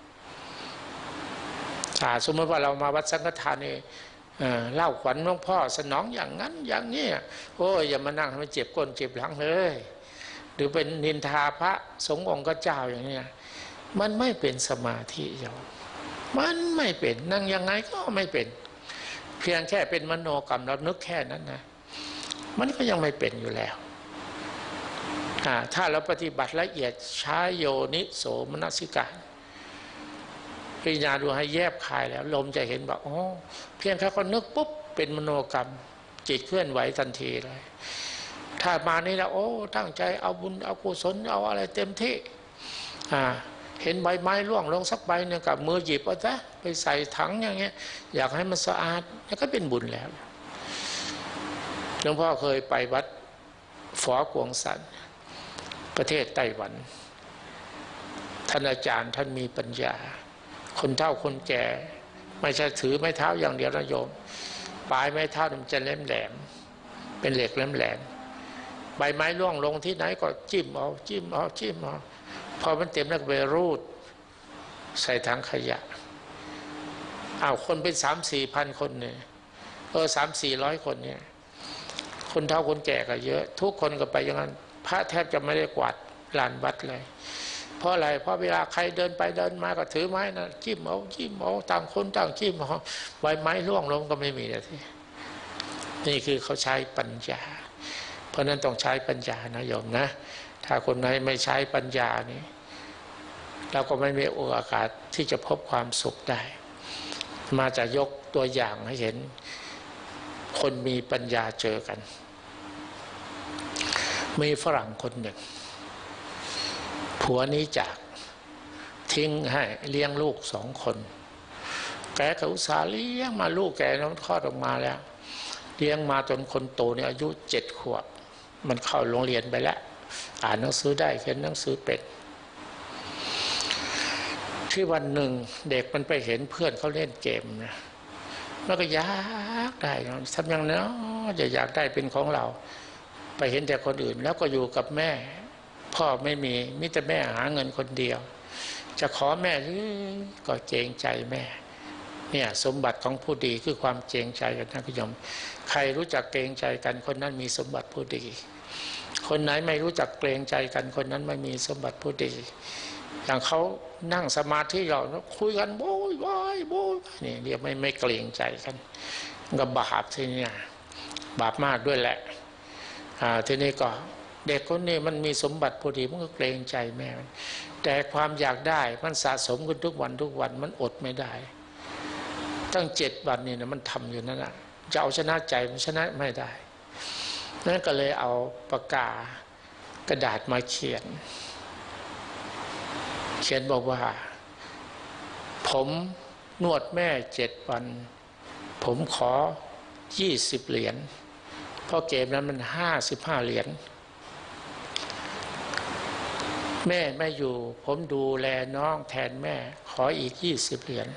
ถ้าสมมติว่าเรามาวัดสังฆทานนี่เล่าขวัญหลวงพ่อสนองอย่างนั้นอย่างนี้โอ้ยอย่ามานั่งให้มันเจ็บก้นเจ็บหลังเลยหรือเป็นนินทาพระสงฆ์องค์เจ้าอย่างนี้มันไม่เป็นสมาธิโยมมันไม่เป็นนั่งยังไงก็ไม่เป็นเพียงแค่เป็นมโนกรรมเรานึกแค่นั้นนะมันก็ยังไม่เป็นอยู่แล้วถ้าเราปฏิบัติละเอียดใช้โยนิโสมนสิการพิจารณาดูให้แยบคายแล้วลมจะเห็นว่าอ๋อเพียงแค่คนนึกปุ๊บเป็นมโนกรรมจิตเคลื่อนไหวทันทีเลยถ้ามานี่แล้วโอ้ตั้งใจเอาบุญเอากุศลเอาอะไรเต็มที่อ่าเห็นใบไม้ร่วงลงสักใบหนึ่งกับมือหยิบเอาซะไปใส่ถังอย่างเงี้ยอยากให้มันสะอาดนี่ก็เป็นบุญแล้วหลวงพ่อเคยไปวัดฝอกวงสันประเทศไต้หวันท่านอาจารย์ท่านมีปัญญาคนเฒ่าคนแก่ไม่ใช่ถือไม้เท้าอย่างเดียวนะโยมปลายไม้เท้ามันจะแหลมแหลมเป็นเหล็กแหลมแหลมใบไม้ร่วงลงที่ไหนก็จิ้มเอาจิ้มเอาจิ้มเอาพอมันเต็มแล้วก็ไปรูดใส่ถังขยะอ้าวคนเป็นสามสี่พันคนเนี่ยเออสามสี่ร้อยคนเนี่ยคนเฒ่าคนแก่ก็เยอะทุกคนก็ไปอย่างนั้นพระแทบจะไม่ได้กวาดลานวัดเลยเพราะอะไรเพราะเวลาใครเดินไปเดินมาก็ถือไม้นะจิ้มเอาจิ้มเอาต่างคนต่างจิ้มเอาใบไม้ร่วงลงก็ไม่มีเลยทีนี่คือเขาใช้ปัญญาเพราะนั้นต้องใช้ปัญญานะโยมนะถ้าคนไหนไม่ใช้ปัญญานี่เราก็ไม่มีโอกาสที่จะพบความสุขได้มาจะยกตัวอย่างให้เห็นคนมีปัญญาเจอกันมีฝรั่งคนหนึ่งผัวนี้จากทิ้งให้เลี้ยงลูกสองคนแกก็อุตส่าห์เลี้ยงมาลูกแกน้องคลอดออกมาแล้วเลี้ยงมาจนคนโตเนี่ยอายุเจ็ดขวบมันเข้าโรงเรียนไปแล้วอ่านหนังสือได้เขียนหนังสือเป็นที่วันหนึ่งเด็กมันไปเห็นเพื่อนเขาเล่นเกมนะมันก็อยากได้ทำอย่างนั้นจะอยากได้เป็นของเราไปเห็นแต่คนอื่นแล้วก็อยู่กับแม่พ่อไม่มีมิแต่แม่หาเงินคนเดียวจะขอแม่หรือก็เกรงใจแม่เนี่ยสมบัติของผู้ดีคือความเกรงใจกันนะคุณโยมใครรู้จักเกรงใจกันคนนั้นมีสมบัติผู้ดีคนไหนไม่รู้จักเกรงใจกันคนนั้นไม่มีสมบัติผู้ดีอย่างเขานั่งสมาธิเราคุยกันโว้ยว้ายโว้ยนี่เรียกไม่ไม่เกรงใจกันก็บาปทีนี้บาปมากด้วยแหละอ่าทีนี้ก็เด็กคนนี้มันมีสมบัติพอดีมันก็เกรงใจแม่แต่ความอยากได้มันสะสมขึ้นทุกวันทุกวันมันอดไม่ได้ตั้งเจ็ดวันนี่นะมันทำอยู่นั่นแหละจะเอาชนะใจมันชนะไม่ได้นั่นก็เลยเอาปากกากระดาษมาเขียนเขียนบอกว่าผมนวดแม่เจ็ดวันผมขอยี่สิบเหรียญเพราะเกมนั้นมันห้าสิบห้าเหรียญแม่ไม่อยู่ผมดูแลน้องแทนแม่ขออีกยี่สิบเหรียญ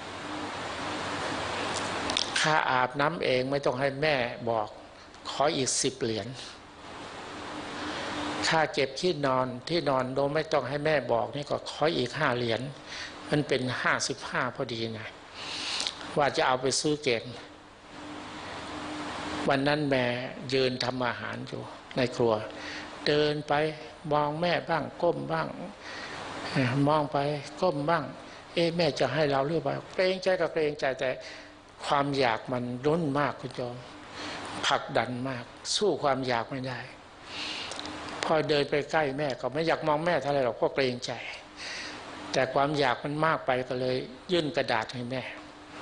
ค่าอาบน้ำเองไม่ต้องให้แม่บอกขออีกสิบเหรียญค่าเก็บที่นอนที่นอนโดยไม่ต้องให้แม่บอกนี่ก็ขออีกห้าเหรียญมันเป็นห้าสิบห้าพอดีนะว่าจะเอาไปซื้อเกมวันนั้นแม่ยืนทำอาหารอยู่ในครัวเดินไปมองแม่บ้างก้มบ้างมองไปก้มบ้างเอ๊ะแม่จะให้เราหรือเปล่าเกรงใจก็เกรงใจแต่ความอยากมันร้นมากคุณโยมผลักดันมากสู้ความอยากไม่ได้พอเดินไปใกล้แม่ก็ไม่อยากมองแม่เท่าไรหรอกก็เกรงใจแต่ความอยากมันมากไปก็เลยยื่นกระดาษให้แม่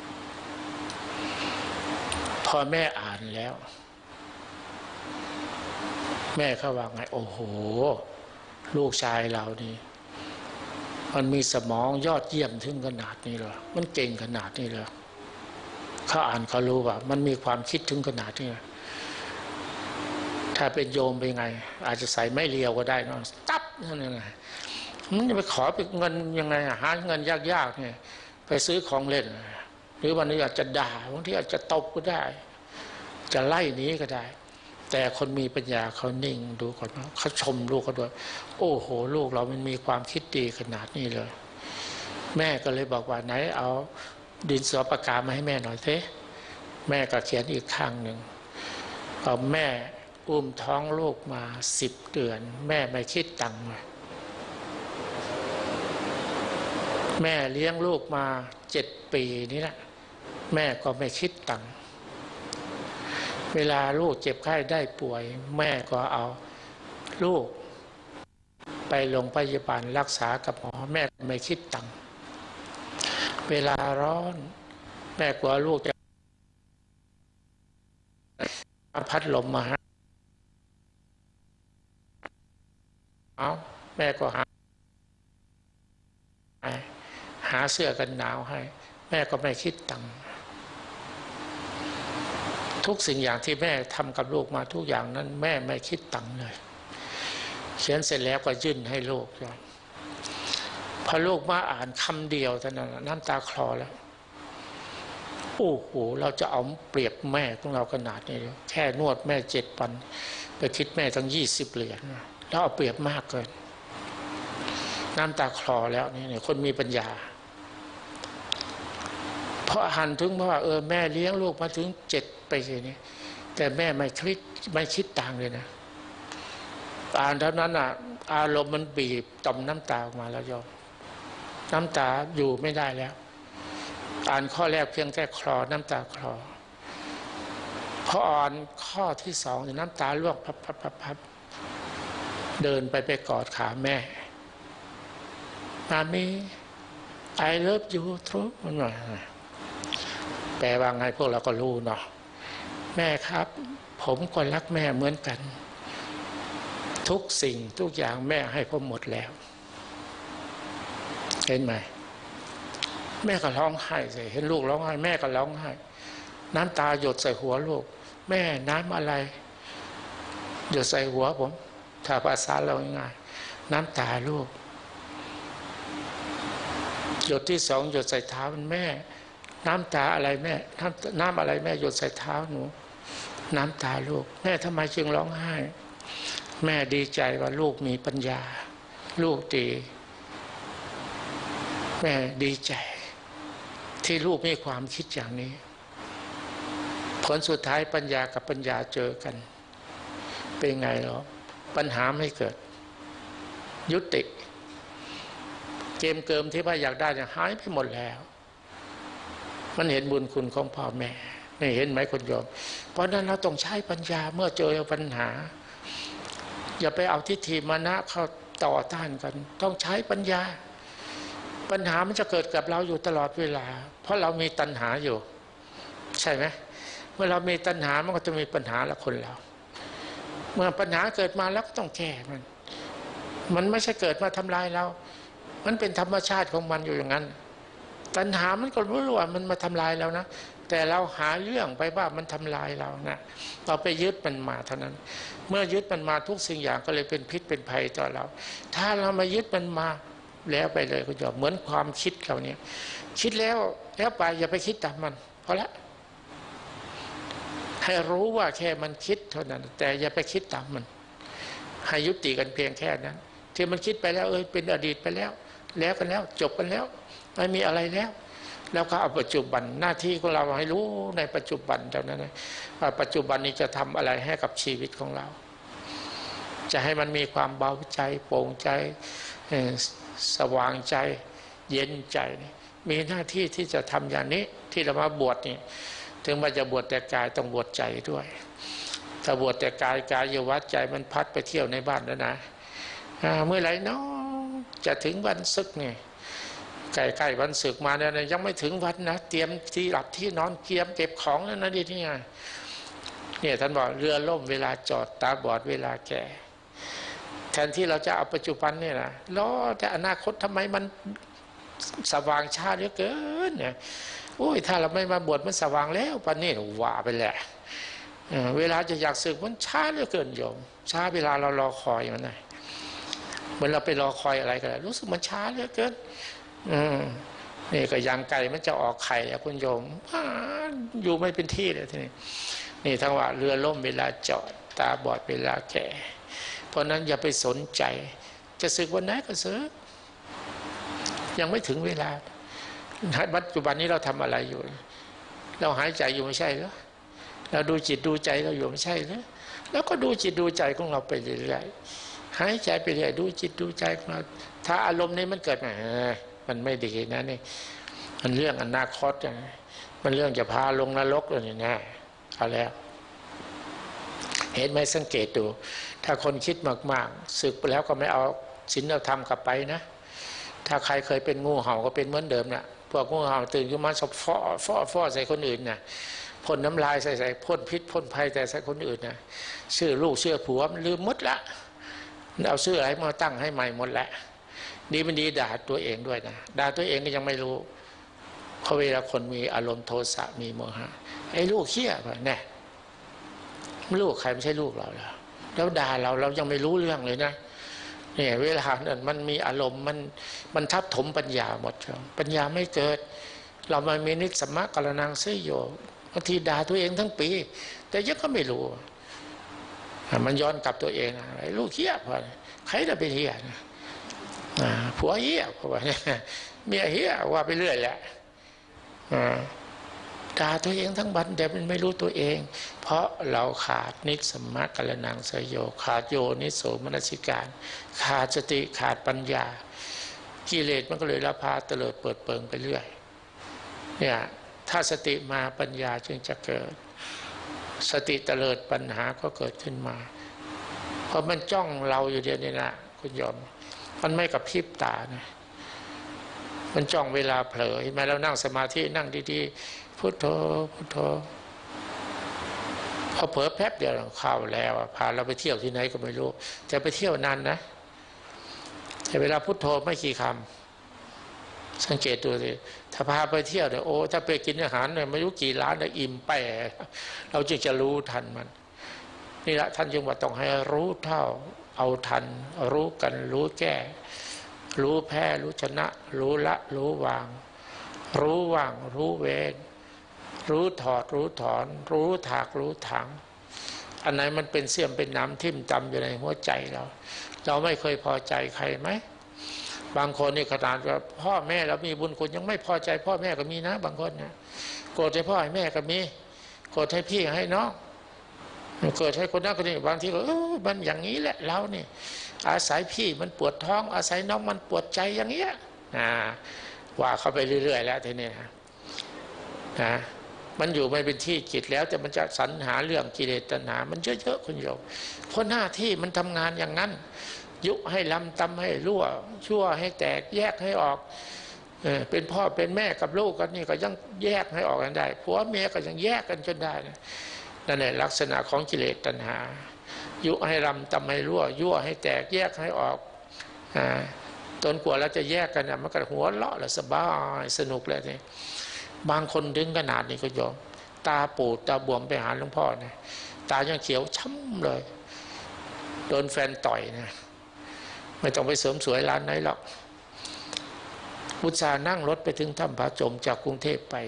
พอแม่อ่านแล้วแม่เขาว่าไงโอ้โหลูกชายเรานี่มันมีสมองยอดเยี่ยมถึงขนาดนี้เหรอมันเก่งขนาดนี้เหรอเขาอ่านเขารู้ว่ามันมีความคิดถึงขนาดนี้ถ้าเป็นโยมเป็นไงอาจจะใส่ไม่เลียวก็ได้นะตับนั่นเองมันจะไปขอไปเงินยังไงหาเงินยากๆเนี่ยไปซื้อของเล่นหรือวันนี้อาจจะด่าบางทีอาจจะตบก็ได้จะไล่หนีก็ได้แต่คนมีปัญญาเขานิ่งดูก่อนเขาชมลูกเขาด้วยโอ้โหลูกเรามันมีความคิดดีขนาดนี้เลยแม่ก็เลยบอกว่าไหนเอาดินสอปากกามาให้แม่หน่อยเถอะแม่ก็เขียนอีกข้างหนึ่งเอาแม่อุ้มท้องลูกมาสิบเดือนแม่ไม่คิดตังค์เลยแม่เลี้ยงลูกมาเจ็ดปีนี่แหละแม่ก็ไม่คิดตังค์เวลาลูกเจ็บไข้ได้ป่วยแม่ก็เอาลูกไปโรงพยาบาลรักษากับหมอแม่ไม่คิดตังค์เวลาร้อนแม่กลัวลูกจะพัดลมมาเอาแม่ก็หาหาเสื้อกันหนาวให้แม่ก็ไม่คิดตังค์ทุกสิ่งอย่างที่แม่ทำกับลูกมาทุกอย่างนั้นแม่ไม่คิดตังค์เลยเขียนเสร็จแล้วก็ยื่นให้ลูกพอลูกมาอ่านคำเดียวเท่านั้นน้ำตาคลอแล้วโอ้โหเราจะเอาเปรียบแม่ของเราขนาดนี้แค่นวดแม่เจ็ดวันไปคิดแม่ตั้งยี่สิบเหรียญแล้วเอาเปรียบมากเกินน้ำตาคลอแล้วนี่คนมีปัญญาเพราะหันถึงว่าเออแม่เลี้ยงลูกมาถึงเจ็ดปีนี่แต่แม่ไม่คิดไม่คิดต่างเลยนะอ่านเท่านั้นอ่ะอารมณ์มันบีบต่อมน้ำตาออกมาแล้วโยมน้ำตาอยู่ไม่ได้แล้วอ่านข้อแรกเพียงแค่คลอน้ำตาคลอพออ่านข้อที่สองน้ำตาล่วงพับพับพับพับเดินไปไปกอดขาแม่มามีI love you true มันว่าแปลว่าไงพวกเราก็รู้เนาะแม่ครับผมก็รักแม่เหมือนกันทุกสิ่งทุกอย่างแม่ให้ผมหมดแล้วเห็นไหมแม่ก็ร้องไห้ใส่เห็นลูกร้องไห้แม่ก็ร้องไห้น้ำตาหยดใส่หัวลูกแม่น้ำอะไรหยดใส่หัวผมถ้าภาษาเราง่ายน้ำตาลูกหยดที่สองหยดใส่เท้ามันแม่น้ำตาอะไรแม่น้ำน้ำอะไรแม่หยดใส่เท้าหนูน้ำตาลูกแม่ทำไมจึงร้องไห้แม่ดีใจว่าลูกมีปัญญาลูกดีแม่ดีใจที่ลูกมีความคิดอย่างนี้ผลสุดท้ายปัญญากับปัญญาเจอกันเป็นไงหรอปัญหาไม่เกิดยุติเกมเกิมที่ว่าอยากได้เนี่ยหายไปหมดแล้วมันเห็นบุญคุณของพ่อแม่ไม่เห็นไหมคนโยมเพราะนั้นเราต้องใช้ปัญญาเมื่อเจอปัญหาอย่าไปเอาทิฏฐิมานะเข้าต่อต้านกันต้องใช้ปัญญาปัญหามันจะเกิดกับเราอยู่ตลอดเวลาเพราะเรามีตัณหาอยู่ใช่ไหมเมื่อเรามีตัณหามันก็จะมีปัญหาละคนเราเมื่อปัญหาเกิดมาแล้วก็ต้องแก้มันมันไม่ใช่เกิดมาทำลายเรามันเป็นธรรมชาติของมันอยู่อย่างนั้นตัณหามันก็รู้ว่ามันมาทำลายเรานะแต่เราหาเรื่องไปว่ามันทำลายเรานะเราไปยึดมันมาเท่านั้นเมื่อยึดมันมาทุกสิ่งอย่างก็เลยเป็นพิษเป็นภัยต่อเราถ้าเรามายึดมันมาแล้วไปเลยคุณโยมเหมือนความคิดเราเนี่ยคิดแล้วแล้วไปอย่าไปคิดตามมันพอละให้รู้ว่าแค่มันคิดเท่านั้นแต่อย่าไปคิดตามมันให้ยุติกันเพียงแค่นั้นที่มันคิดไปแล้วเออเป็นอดีตไปแล้วแล้วกันแล้วจบกันแล้วไม่มีอะไรแล้วแล้วก็เอาปัจจุบันหน้าที่ของเราให้รู้ในปัจจุบันเท่านั้นนะว่าปัจจุบันนี้จะทำอะไรให้กับชีวิตของเราจะให้มันมีความเบาใจโปร่งใจสว่างใจเย็นใจมีหน้าที่ที่จะทำอย่างนี้ที่เรามาบวชนี่ถึงว่าจะบวชแต่กายต้องบวชใจด้วยถ้าบวชแต่กายกายอยู่วัดใจมันพัดไปเที่ยวในบ้านแล้วนะเมื่อไหร่เนาะจะถึงวันศึกเนี่ยใกล้ๆวันศึกมาเนี่ยยังไม่ถึงวันนะเตรียมที่หลับที่นอนเตรียมเก็บของแล้วนะดิที่ไงเนี่ยท่านบอกเรือล่มเวลาจอดตาบอดเวลาแก่แทนที่เราจะเอาปัจจุบันเนี่ยนะล้อแต่อนาคตทำไมมันสว่างช้าเหลือเกินเนี่ยโอ้ยถ้าเราไม่มาบวชมันสว่างแล้วปานนี้ว่าไปแหละเวลาจะอยากศึกมันช้าเหลือเกินโยมช้าเวลาเรารอคอยมันไงเหมือนเราไปรอคอยอะไรกันรู้สึกมันช้าเหลือเกินนี่ก็ยางไก่มันจะออกไข่อะคุณโยมอยู่ไม่เป็นที่เลยทีนี้นี่ทั้งว่าเรือล่มเวลาจอดตาบอดเวลาแก่เพราะนั้นอย่าไปสนใจจะศึกวันไหนก็ศึกยังไม่ถึงเวลาปัจจุบันนี้เราทำอะไรอยู่เราหายใจอยู่ไม่ใช่เหรอเราดูจิตดูใจเราอยู่ไม่ใช่เหรอแล้วก็ดูจิตดูใจของเราไปเรื่อยๆหายใจไปเรื่อยดูจิตดูใจของเราถ้าอารมณ์นี้มันเกิดมามันไม่ดีนะนี่มันเรื่องอนาคตนะมันเรื่องจะพาลงนรกเลยนะเอาแล้วเห็นไหมสังเกตดูถ้าคนคิดมากๆศึกไปแล้วก็ไม่เอาศีลธรรมกลับไปนะถ้าใครเคยเป็นงูเห่าก็เป็นเหมือนเดิมนะพวกงูเห่าตื่นขึ้นมาชอบฟ้อฟ้อฟ้อใส่คนอื่นนะพ่นน้ำลายใส่ใส่พ่นพิษพ่นภัยแต่ใส่คนอื่นนะชื่อลูกชื่อผัวมันลืมหมดละเอาชื่ออะไรมาตั้งให้ใหม่หมดละดีมันดีด่าตัวเองด้วยนะด่าตัวเองก็ยังไม่รู้เพราะเวลาคนมีอารมณ์โทสะมีโมหะไอ้ลูกเขี้ยแบบนี่ลูกใครไม่ใช่ลูกเราแล้วแล้วด่าเราเรายังไม่รู้เรื่องเลยนะเนี่ยเวลานั้นมันมีอารมณ์มันมันทับถมปัญญาหมดปัญญาไม่เกิดเราไม่มีนิสสัมมะกัลนังเสยโยบางทีด่าตัวเองทั้งปีแต่ยังก็ไม่รู้มันย้อนกลับตัวเองไอ้ลูกเขี้ยพอใครจะไปเหี้ยนะผัวเหี้ยเพราะว่าเมียเหี้ยว่าไปเรื่อยแหละด่าตัวเองทั้งวันแต่มันไม่รู้ตัวเองเพราะเราขาดนิสสัมมะกัลนังเสยโยขาดโยนิโสมนสิการขาดสติขาดปัญญากิเลสมันก็เลยละพาเตลิดเปิดเปิงไปเรื่อยเนี่ยถ้าสติมาปัญญาจึงจะเกิดสติเตลิดปัญหาก็เกิดขึ้นมาเพราะมันจ้องเราอยู่เดียวนี่นะคุณยอมมันไม่กับพริบตานะมันจ้องเวลาเผลอมาแล้วนั่งสมาธินั่งดีๆพุทโธพุทโธพอเผลอแป๊บเดียวเข้าแล้วพาเราไปเที่ยวที่ไหนก็ไม่รู้แต่ไปเที่ยวนานนะแต่เวลาพุทโธไม่กี่คำสังเกตดูสิถ้าพาไปเที่ยวเนี่ยโอ้ถ้าไปกินอาหารเนี่ยไม่รู้กี่ร้านเนี่ยอิ่มไปเราจึงจะรู้ทันมันนี่แหละท่านจึงว่าต้องให้รู้เท่าเอาทันรู้กันรู้แก้รู้แพ้รู้ชนะรู้ละรู้วางรู้ว่างรู้เวรรู้ถอดรู้ถอนรู้ถากรู้ถังอันไหนมันเป็นเสื่อมเป็นน้ำทิ่มตำอยู่ในหัวใจเราเราไม่เคยพอใจใครไหมบางคนนี่ขนาดว่าพ่อแม่เรามีบุญคุณยังไม่พอใจพ่อแม่ก็มีนะบางคนนะโกรธให้พ่อให้แม่ก็มีโกรธให้พี่ให้น้องเกิดให้คนนั้นคนนี้บางทีก็เออมันอย่างนี้แหละเราเนี่ยอาศัยพี่มันปวดท้องอาศัยน้องมันปวดใจอย่างเงี้ยนะว่าเข้าไปเรื่อยๆแล้วทีนี้นะนะมันอยู่ไม่เป็นที่จิตแล้วแต่มันจะสรรหาเรื่องกิเลสตัณหามันเยอะๆคุณโยมเพราะหน้าที่มันทำงานอย่างนั้นยุให้ลำตำให้รั่วชั่วให้แตกแยกให้ออกเออเป็นพ่อเป็นแม่กับลูกกันนี่ก็ยังแยกให้ออกกันได้ผัวเมียก็ยังแยกกันจนได้นะนั่นแหละลักษณะของกิเลสตัณหายุให้ลำตำให้รั่วยั่วให้แตกแยกให้ออกอ่าตนกว่าเราจะแยกกันนะมันก็หัวเราะแล้วสบายสนุกเลยนี่บางคนถึงขนาดนี้ก็ยอมตาปูดตาบวมไปหาหลวงพ่อนะตายังเขียวช้ำเลยโดนแฟนต่อยนะไม่ต้องไปเสริมสวยร้านไหนหรอกอุตส่าห์นั่งรถไปถึงถ้ำผาจมจากกรุงเทพไป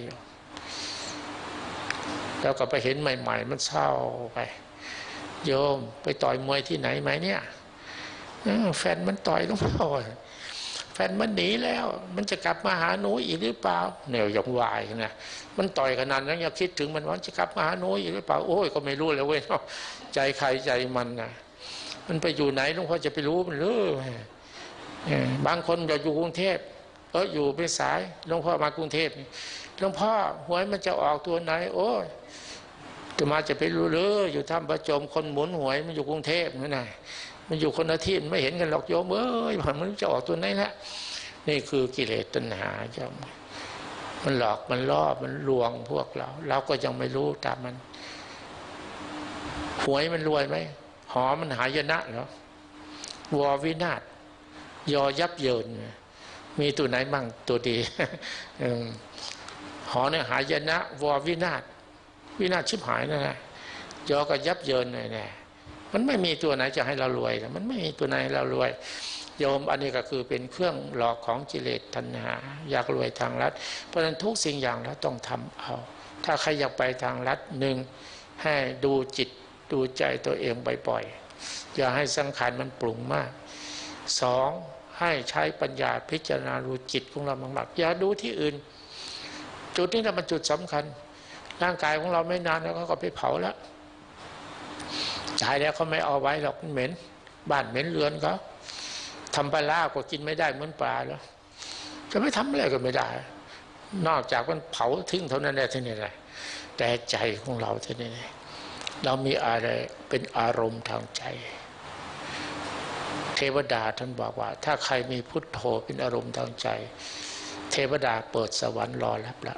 แล้วก็ไปเห็นใหม่ๆมันเศร้าไปโยมไปต่อยมวยที่ไหนไหมเนี่ยแฟนมันต่อยหลวงพ่อแฟนมันหนีแล้วมันจะกลับมาหาหนูอีกหรือเปล่าเนี่ยยังวายนะมันต่อยขนาดนั้นอย่าคิดถึงมันว่าจะกลับมาหาหนูอีกหรือเปล่าโอ้ยก็ไม่รู้เลยเว้ยใจใครใจมันนะมันไปอยู่ไหนหลวงพ่อจะไปรู้มันหรือบางคนจะอยู่กรุงเทพเอออยู่เป็นสายหลวงพ่อมากรุงเทพหลวงพ่อหวยมันจะออกตัวไหนโอ้ยจะมาจะไปรู้หรืออยู่ถ้ำประจมคนหมุนหวยมันอยู่กรุงเทพนั่นไงมันอยู่คนละที่ไม่เห็นกันหรอกโยมเอ้ยมันจะออกตัวไหนนะนี่คือกิเลสตัณหาโยมมันหลอกมันล่อมันลวงพวกเราเราก็ยังไม่รู้ตามมันหวยมันรวยไหมหอมันหายนะเหรอวอวินาศยอยับเยินมีตัวไหนบ้างตัวดีหอเนี่ยหายนะวอวินาศวินาศชิบหายนะนะยอก็ยับเยินเลยแน่มันไม่มีตัวไหนจะให้เรารวยมันไม่มีตัวไหนให้เรารวยโยมอันนี้ก็คือเป็นเครื่องหลอกของกิเลสตัณหาอยากรวยทางลัดเพราะฉะนั้นทุกสิ่งอย่างเราต้องทำเอาถ้าใครอยากไปทางลัดหนึ่งให้ดูจิตดูใจตัวเองบ่อยๆอย่าให้สังขารมันปรุงมากสองให้ใช้ปัญญาพิจารณาดูจิตของเรามากๆอย่าดูที่อื่นจุดนี้นะมันจุดสำคัญร่างกายของเราไม่นานแล้วก็ไปเผาแล้วตายแล้วเขาไม่เอาไว้หรอกเหม็นบ้านเหม็นเรือนเขาทำปลาล่าก็กินไม่ได้เหมือนปลาแล้วจะไม่ทำอะไรก็ไม่ได้นอกจากมันเผาทิ้งเท่านั้นแหละที่นี่แหละแต่ใจของเราที่นี่เรามีอะไรเป็นอารมณ์ทางใจเทวดาท่านบอกว่าถ้าใครมีพุทโธเป็นอารมณ์ทางใจเทวดาเปิดสวรรค์รอรับละ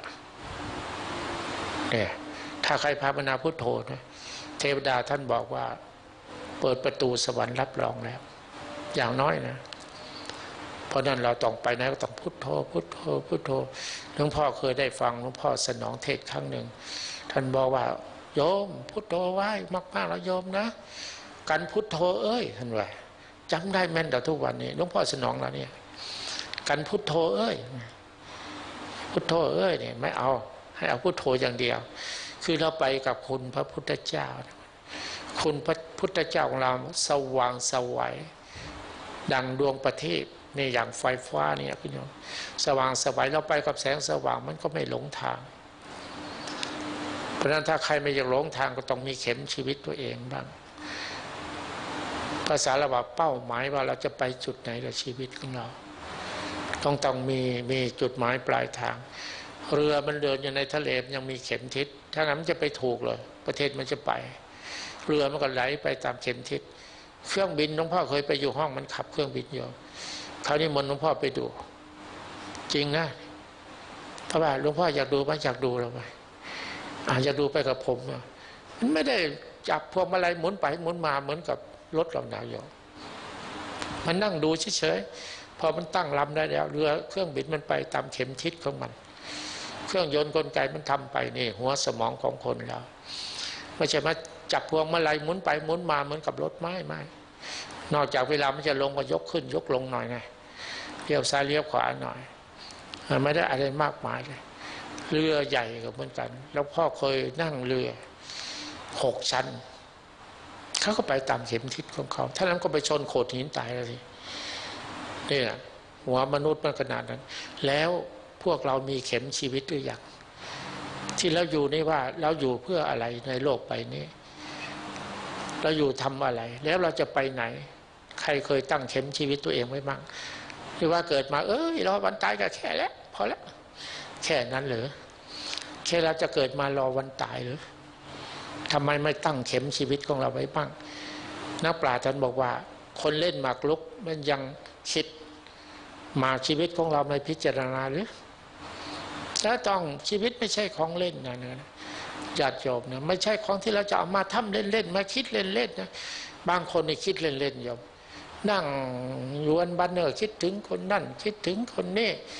เนี่ยถ้าใครภาวนาพุทโธนะเทวดาท่านบอกว่าเปิดประตูสวรรค์รับรองแล้วอย่างน้อยนะเพราะนั้นเราต้องไปนะก็ต้องพุทโธพุทโธพุทโธหลวงพ่อเคยได้ฟังหลวงพ่อสนองเทศครั้งหนึ่งท่านบอกว่าโยมพุทโธไว้มากๆแล้วโยมนะกันพุทโธเอ้ยท่านว่าจำได้แม่นแต่ทุกวันนี้หลวงพ่อสนองแล้วเนี่ยกันพุทโธเอ้ยพุทโธเอ้ยเนี่ยไม่เอาให้เอาพุทโธอย่างเดียวคือเราไปกับคุณพระพุทธเจ้าคุณพระพุทธเจ้าของเราสว่างสวัยดังดวงประทีปนี่อย่างไฟฟ้าเนี่ยพี่น้องสว่างสวัยเราไปกับแสงสว่างมันก็ไม่หลงทางเพราะฉะนั้นถ้าใครไม่อยากหลงทางก็ต้องมีเข็มชีวิตตัวเองบ้างภาษาเราว่าเป้าหมายว่าเราจะไปจุดไหนในชีวิตของเราต้องต้องมีมีจุดหมายปลายทางเรือมันเดินอยู่ในทะเลยังมีเข็มทิศถ้างั้นมันจะไปถูกเลยประเทศมันจะไปเรือมันก็ไหลไปตามเข็มทิศเครื่องบินหลวงพ่อเคยไปอยู่ห้องมันขับเครื่องบินอยู่คราวนี้มนหลวงพ่อไปดูจริงนะเพราะว่าหลวงพ่ออยากดูมันอยากดูเราไปอาจจะดูไปกับผมมันไม่ได้จับพวงมาลัยหมุนไปหมุนมาเหมือนกับรถเราหนาวอยู่มันนั่งดูเฉยๆพอมันตั้งลำได้แล้วเรือเครื่องบินมันไปตามเข็มทิศของมันเครื่องยนต์กลไกมันทำไปนี่หัวสมองของคนเราไม่ใช่มาจับพวงมาลัยหมุนไปหมุนมาเหมือนกับรถไม้ไม้นอกจากเวลามันจะลงก็ยกขึ้นยกลงหน่อยไงเลี้ยวซ้ายเลี้ยวขวาหน่อยไม่ได้อะไรมากมายเลยเรือใหญ่ก็เหมือนกันแล้วพ่อเคยนั่งเรือหกชั้นเขาก็ไปตามเข็มทิศของเขาถ้านั้นก็ไปชนโขดหินตายแล้วสินี่แหละหัวมนุษย์มันขนาดนั้นแล้วพวกเรามีเข็มชีวิตหรือยังที่เราอยู่นี่ว่าเราอยู่เพื่ออะไรในโลกใบนี้เราอยู่ทำอะไรแล้วเราจะไปไหนใครเคยตั้งเข็มชีวิตตัวเองไว้บ้างหรือว่าเกิดมาเอ้ยรอวันตายก็แค่แล้วพอแล้วแค่นั้นเหรอแค่เราจะเกิดมารอวันตายหรือทำไมไม่ตั้งเข็มชีวิตของเราไว้บ้างนักปราชญ์ท่านบอกว่าคนเล่นหมากรุกมันยังคิดมาชีวิตของเราไม่พิจารณาหรือถ้าต้องชีวิตไม่ใช่ของเล่นนะนะญาติโยมนะไม่ใช่ของที่เราจะเอามาทำเล่นๆมาคิดเล่นๆนะบางคนนี่คิดเล่นๆโยมนั่งอยู่อันบันเนอร์คิดถึงคนนั่นคิดถึงคนนี้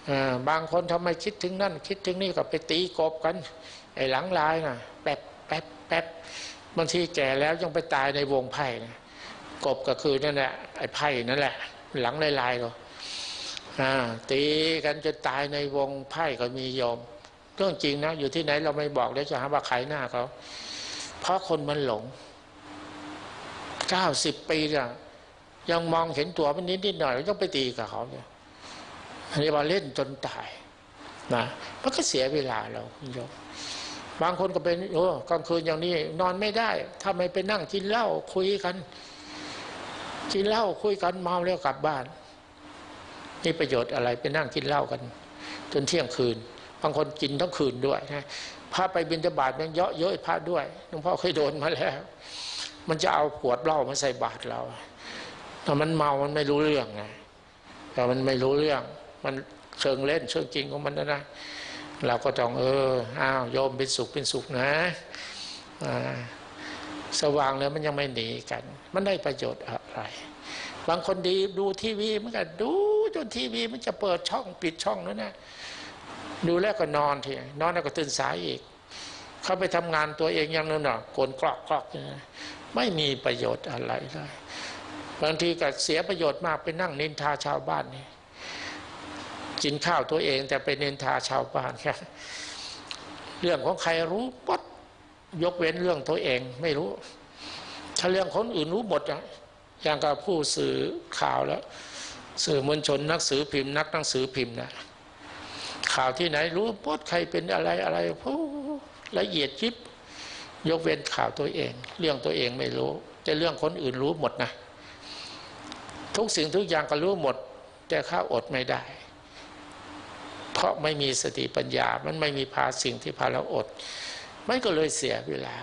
บางคนทำไมคิดถึงนั่นคิดถึงนี่ก็ไปตีกบกันไอ้หลังลายนะแป๊บแป๊บแป๊บบางทีแก่แล้วยังไปตายในวงไพ่นะกบก็คือนั่นแหละไอ้ไพ่นั่นแหละหลังลายๆก็ตีกันจนตายในวงไพ่ก็มีโยมเรื่องจริงนะอยู่ที่ไหนเราไม่บอกแล้วจะหาว่าขายหน้าเขาเพราะคนมันหลงเก้าสิบปีอะยังมองเห็นตัวมันนิดนิดหน่อยต้องไปตีกับเขาเนี่ยอันนี้ว่าเล่นจนตายนะมันก็เสียเวลาเราคุณโยมบางคนก็เป็นโอ้กลางคืนอย่างนี้นอนไม่ได้ถ้าไม่ไปนั่งกินเหล้าคุยกันกินเหล้าคุยกันเมาแล้วกลับบ้านนี่ประโยชน์อะไรไปนั่งกินเหล้ากันจนเที่ยงคืนบางคนกินทั้งคืนด้วยนะพระไปบิณฑบาตมันเยอะเยอะพระด้วยหลวงพ่อเคยโดนมาแล้วมันจะเอาขวดเหล้ามาใส่บาตรเราแต่มันเมามันไม่รู้เรื่องไงแต่มันไม่รู้เรื่องมันเชิงเล่นเชิงจริงของมันนะนะเราก็ต้องเอออ้าวโยมเป็นสุขเป็นสุขนะสว่างแล้วมันยังไม่หนีกันมันได้ประโยชน์อะไรบางคนดีดูทีวีมันก็ดูจนทีวีมันจะเปิดช่องปิดช่องนั่นนะดูแล้วก็นอนทีนอนแล้วก็ตื่นสายอีกเขาไปทำงานตัวเองอย่างนั้นน่ะโกนกรอกกรอกไม่มีประโยชน์อะไรเลยบางทีก็เสียประโยชน์มากไปนั่งนินทาชาวบ้านนี่กินข้าวตัวเองแต่ไปนินทาชาวบ้านแค่เรื่องของใครรู้ปั๊บยกเว้นเรื่องตัวเองไม่รู้ถ้าเรื่องคนอื่นรู้หมดอะอย่างกับผู้สื่อข่าวแล้วสื่อมวลชนนักสื่อพิมพ์นักหนังสือพิมพ์นะข่าวที่ไหนรู้ปั๊บใครเป็นอะไรอะไรผู้ละเอียดยิบยกเว้นข่าวตัวเองเรื่องตัวเองไม่รู้แต่เรื่องคนอื่นรู้หมดนะทุกสิ่งทุกอย่างก็รู้หมดแต่ข้าอดไม่ได้เพราะไม่มีสติปัญญามันไม่มีพาสิ่งที่พาเราอดมันก็เลยเสียเวลา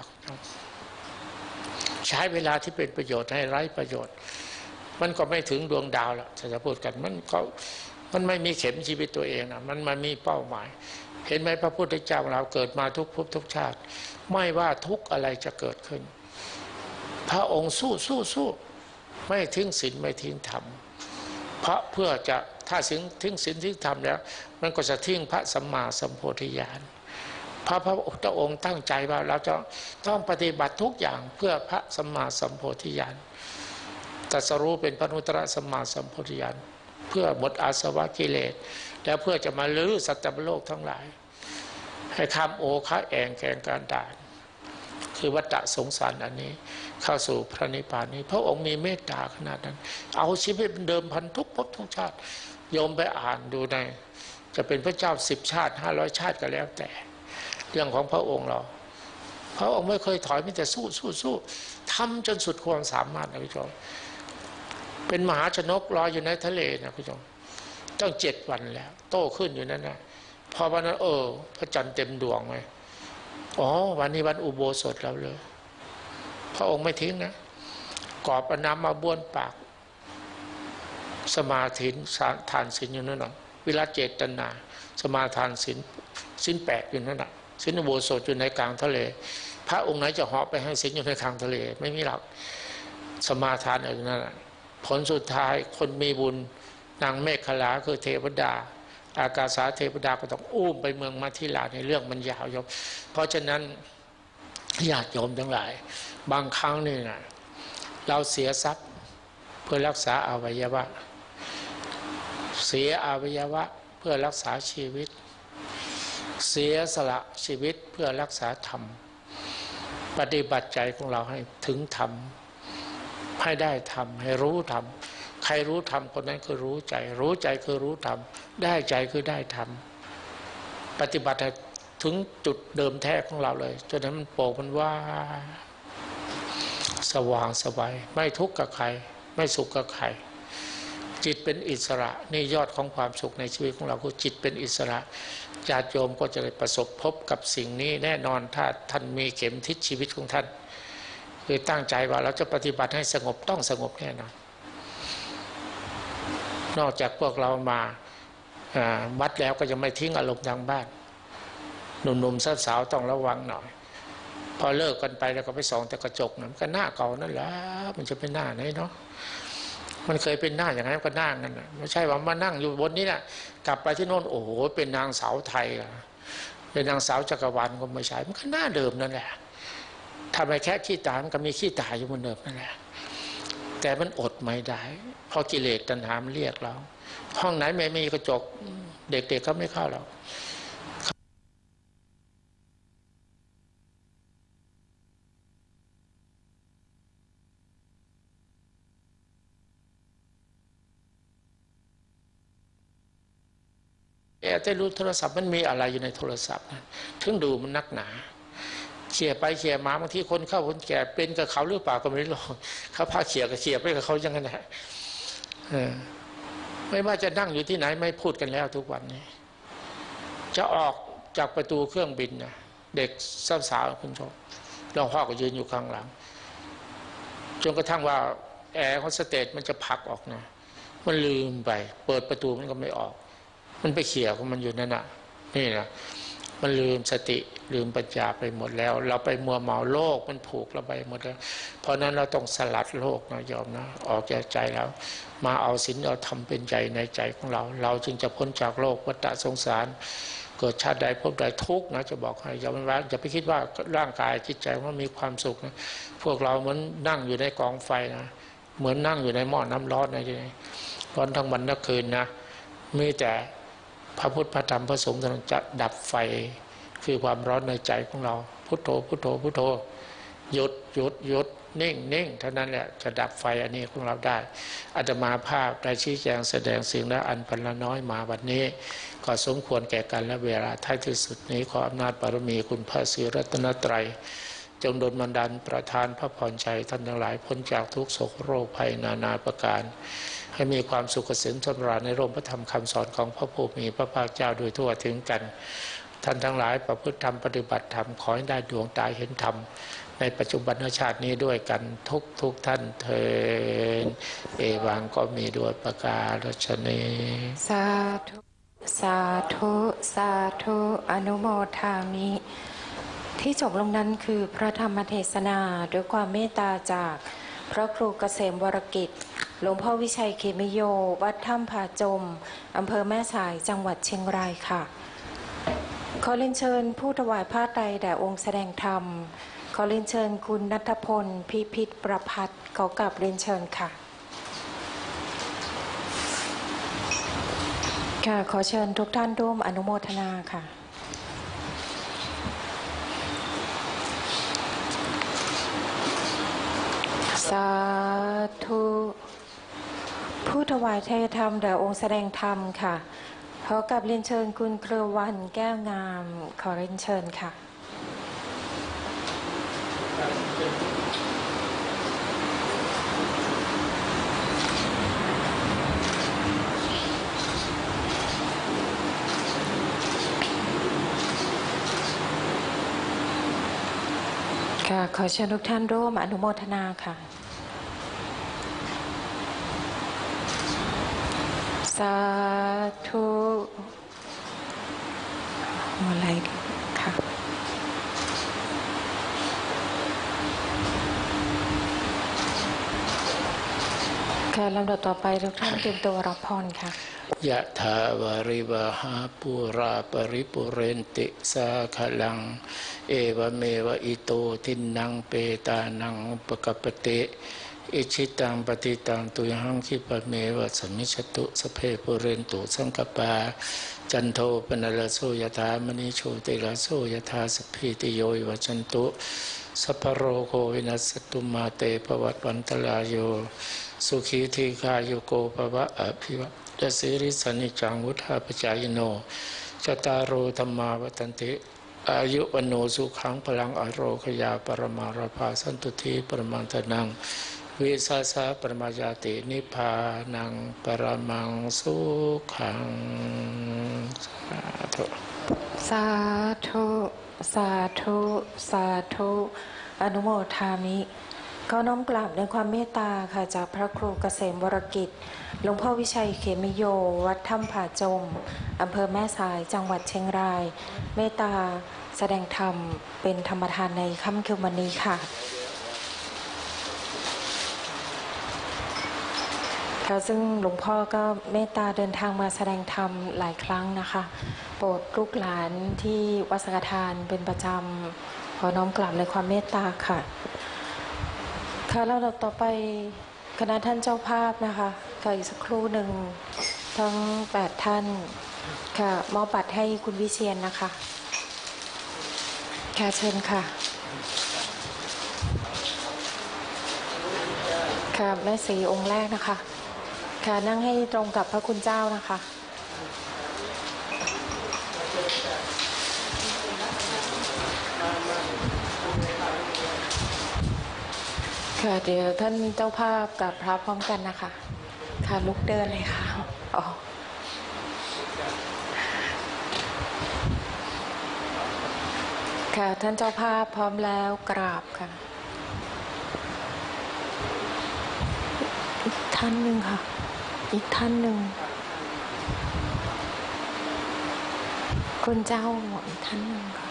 ใช้เวลาที่เป็นประโยชน์ให้ไร้ประโยชน์มันก็ไม่ถึงดวงดาวหรอกถ้าจะพูดกันมันก็มันไม่มีเข็มชีวิตตัวเองนะมันมันมีเป้าหมายเห็นไหมพระพุทธเจ้าเราเกิดมาทุกภพทุกชาติไม่ว่าทุกอะไรจะเกิดขึ้นพระองค์สู้สู้สู้ไม่ทิ้งศีลไม่ทิ้งธรรมเพราะเพื่อจะถ้าทิ้งทิ้งศีลทิ้งธรรมแล้วมันก็จะทิ้งพระสัมมาสัมโพธิญาณพระพระพุทธองค์ตั้งใจว่าเราจะต้องปฏิบัติทุกอย่างเพื่อพระสัมมาสัมโพธิญาณตรัสรู้เป็นพระนุตตรสัมมาสัมโพธิญาณเพื่อหมดอาสวะกิเลสแล้วเพื่อจะมาลื้อสัตว์โลกทั้งหลายให้ข้ามโอคะแองแกงการด่านคือวัฏสงสารอันนี้เข้าสู่พระนิพพานนี้พระองค์มีเมตตาขนาดนั้นเอาชีวิตเดิมพันทุกภพทุกชาติโยมไปอ่านดูในจะเป็นพระเจ้าสิบชาติห้าร้อยชาติก็แล้วแต่เรื่องของพระองค์เราพระองค์ไม่เคยถอยมีแต่สู้สู้สู้ทำจนสุดความสามารถนะพี่ชมเป็นมหาชนกลอยอยู่ในทะเลนะพี่ชมตั้งเจ็ดวันแล้วโตขึ้นอยู่นั่นนะพอวันนั้นเออพระจันทร์เต็มดวงไงอ๋อวันนี้วันอุโบสถแล้วเลยพระองค์ไม่ทิ้งนะกอบน้ำมาบ้วนปากสมาธิทานศีลอยู่นั่นน่ะวิรัตเจตนาสมาทานศีลศีลแปดอยู่นั่นน่ะศีลอุโบสถอยู่ในกลางทะเลพระองค์ไหนจะเหาะไปให้ศีลอยู่ในกลางทะเลไม่มีหรอกสมาทานอยู่นั่นน่ะผลสุดท้ายคนมีบุญนางเมฆขลาคือเทวดาอากาสาเทวดาก็ต้องอุ้มไปเมืองมัทิลาในเรื่องมันยาวโยมเพราะฉะนั้นญาติโยมทั้งหลายบางครั้งนี่นะเราเสียทรัพย์เพื่อรักษาอวัยวะเสียอวัยวะเพื่อรักษาชีวิตเสียสละชีวิตเพื่อรักษาธรรมปฏิบัติใจของเราให้ถึงธรรมให้ได้ธรรมให้รู้ธรรมใครรู้ธรรมคนนั้นคือรู้ใจรู้ใจคือรู้ธรรมได้ใจคือได้ธรรมปฏิบัติถึงจุดเดิมแท้ของเราเลยจนนั้นมันโปร่งมันว่าสว่างสบายไม่ทุกข์กับใครไม่สุขกับใครจิตเป็นอิสระนี่ยอดของความสุขในชีวิตของเราคือจิตเป็นอิสระญาติโยมก็จะได้ประสบพบกับสิ่งนี้แน่นอนถ้าท่านมีเข็มทิศชีวิตของท่านคือตั้งใจว่าเราจะปฏิบัติให้สงบต้องสงบแน่นอนนอกจากพวกเรามาวัดแล้วก็ยังไม่ทิ้งอารมณ์ทางบ้านหนุ่มๆสาวๆต้องระวังหน่อยพอเลิกกันไปแล้วก็ไปส่องแต่กระจกนะมันก็หน้าเก่านั่นแหละมันจะเป็นหน้าไหนเนาะมันเคยเป็นหน้าอย่างนั้นก็นั่งกันนะไม่ใช่ว่ามานั่งอยู่บนนี้นะกลับไปที่โน่นโอ้โหเป็นนางสาวไทยเป็นนางสาวจักรวาลก็ไม่ใช่มันก็หน้าเดิมนั่นแหละทำไมแค่ขี้ตามันก็มีขี้ตาอยู่บนเดิมนั่นแหละแต่มันอดไม่ได้เพราะกิเลสตัณหามันเรียกเราห้องไหนไม่มีกระจกเด็กๆ ก็ไม่เข้าหรอกแต่รู้โทรศัพท์มันมีอะไรอยู่ในโทรศัพท์ถึงดูมันนักหนาเขี่ยไปเขี่ยมาบางทีคนเข้าคนแก่เป็นกับเขาหรือเปล่าก็ไม่รู้เขาพาเขี่ยกับเขี่ยไปกับเขายังไงนะไม่ว่าจะนั่งอยู่ที่ไหนไม่พูดกันแล้วทุกวันนี้จะออกจากประตูเครื่องบินนะเด็กสาวๆคุณชมหลวงพ่อก็ยืนอยู่ข้างหลังจนกระทั่งว่าแอร์ของสเตจมันจะผลักออกนะมันลืมไปเปิดประตูมันก็ไม่ออกมันไปเขี่ยของมันอยู่นั่นน่ะนี่นะมันลืมสติลืมปัญญาไปหมดแล้วเราไปมัวเมาโลกมันผูกเราไปหมดแล้วเพราะนั้นเราต้องสลัดโลกนะยอมนะออกจากใจแล้วมาเอาศีลเอาธรรมเป็นใจในใจของเราเราจึงจะพ้นจากโลกวัฏสงสารเกิดชาติใดพบใดทุกข์นะจะบอกให้อย่าไปว่าอย่าไปคิดว่าร่างกายจิตใจมันมีความสุขนะพวกเราเหมือนนั่งอยู่ในกองไฟนะเหมือนนั่งอยู่ในหม้อน้ำร้อนนะที่นี่ร้อนทั้งวันทั้งคืนนะมีแต่พระพุทธพระธรรมพระสงฆ์จะดับไฟคือความร้อนในใจของเราพุทโธพุทโธพุทโธหยุดหยุดหยุดนิ่งนิ่งเท่านั้นแหละจะดับไฟอันนี้ของเราได้อาตมาภาพได้ชี้แจงแสดงสิ่งและอันพันละน้อยมาวันนี้ก็สมควรแก่กันและเวลาท้ายที่สุดนี้ขออำนาจบารมีคุณพระศรีรัตนตรัยจงดลบันดาลประทานพระพรชัยท่านทั้งหลายพ้นจากทุกโศกโรคภัยนานาประการให้มีความสุขเกษมสำราญในร่มพระธรรมคำสอนของพระผู้มีพระภาคเจ้าโดยทั่วถึงกันท่านทั้งหลายประพฤติธรรมปฏิบัติธรรมขอให้ได้ดวงตาเห็นธรรมในปัจจุบันชาตินี้ด้วยกันทุกทุกท่านเถิดเอวังก็มีด้วยประกาศนี้สาธุสาธุสาธุอนุโมทามิที่จบลงนั้นคือพระธรรมเทศนาด้วยความเมตตาจากพระครูเกษมวรกิจหลวงพ่อวิชัยเขมิโยวัดถ้ำผาจมอำเภอแม่สายจังหวัดเชียงรายค่ะขอเรียนเชิญผู้ถวายผ้าไตรแด่องค์แสดงธรรมขอเรียนเชิญคุณณัฐพลพิพิธประภัตขอกราบเรียนเชิญค่ะค่ะขอเชิญทุกท่านร่วมอนุโมทนาค่ะสาธุผู้ถวายเทธรรมแด่องค์แสดงธรรมค่ะขอกราบเรียนเชิญคุณเครือวันแก้วงามขอเรียนเชิญค่ะค่ะขอเชิญทุกท่านร่วมอนุโมทนาค่ะสาธุอะไรค่ะค่ะลำดับต่อไปทุกท่านเตรียมตัวรับพรค่ะยะถาวาริวหาปุราปริปุเรนติสาขลังเอวเมวะอิโตทินังเปตานังอุปกปติอิชิตังปฏิตังตุยหังคิปะเมวะสมิชตุสเพปุเรนตุสังกปาจันโทปนลโสยถามณิโชติลโสยถาสพิติโยวิจันตุสัพพโรโควินัสตุมาเตภวัตวันตรายโยสุขีทีฆายุโกภวะอภิวะดสิริสนิจังวุฒาปจายโนจตารโอธรรมาวัตันติอายุวโนสุขังพลังอโรคยาปรมาราภาสันตุทีปรมังตนังวิสาสะปรมายาตินิพพานังปรมังสุขังสาธุสาธุสาธุสาธุอนุโมทามิขอน้อมกราบในความเมตตาค่ะจากพระครูเกษมวรกิจหลวงพ่อวิชัยเขมิโยวัดถ้ำผาจมอำเภอแม่สายจังหวัดเชียงรายเมตตาแสดงธรรมเป็นธรรมทานในค่ำคืนวันนี้ค่ะค่ะซึ่งหลวงพ่อก็เมตตาเดินทางมาแสดงธรรมหลายครั้งนะคะโปรดลูกหลานที่วัดสังฆทานเป็นประจำขอน้อมกราบในความเมตตาค่ะค่ะแล้วเราต่อไปคณะท่านเจ้าภาพนะคะค่ะอีกสักครู่หนึ่งทั้งแปดท่านค่ะมอบบัตรให้คุณวิเชียรนะคะค่ะเชิญค่ะค่ะแม่ศรีองค์แรกนะคะค่ะนั่งให้ตรงกับพระคุณเจ้านะคะค่ะเดี๋ยวท่านเจ้าภาพกับพระพร้อมกันนะคะค่ะลุกเดินเลยค่ะอ๋อค่ะท่านเจ้าภาพพร้อมแล้วกราบค่ะอีกท่านหนึ่งค่ะอีกท่านหนึ่งคุณเจ้าอีกท่านหนึ่งค่ะ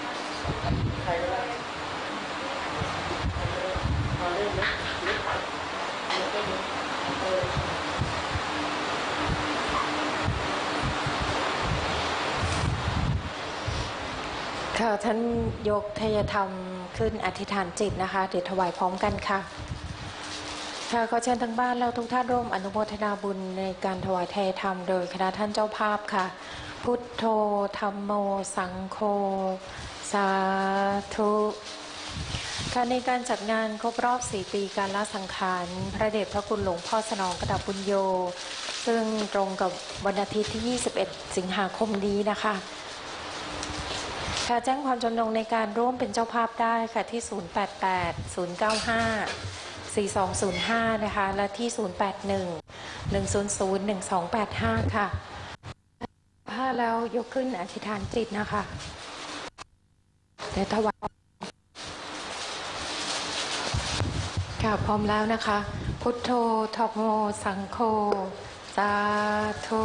ค่ะท่านยกทายธรรมขึ้นอธิษฐานจิตนะคะเดี๋ยวถวายพร้อมกันค่ะค่ะขอเชิญทั้งบ้านแล้วทุกท่านร่วมอนุโมทนาบุญในการถวายทายธรรมโดยคณะท่านเจ้าภาพค่ะพุทโธธัมโมสังโฆสาธุค่ะในการจัดงานครบรอบสี่ปีการละสังขารพระเดชพระคุณหลวงพ่อสนองกระดับบุญโยซึ่งตรงกับวันอาทิตย์ที่ยี่สิบเอ็ดสิงหาคมนี้นะคะค่ะแจ้งความจำนงในการร่วมเป็นเจ้าภาพได้ค่ะที่ศูนย์ แปด แปด ศูนย์ เก้า ห้า สี่ สอง ศูนย์ ห้านะคะและที่ศูนย์ แปด หนึ่ง หนึ่ง ศูนย์ ศูนย์ หนึ่ง สอง แปด ห้าค่ะถ้าแล้วยกขึ้นอธิษฐานจิตนะคะเดี๋ยวถวายค่ะพร้อมแล้วนะคะพุทโธธัมโมสังโฆสาธุ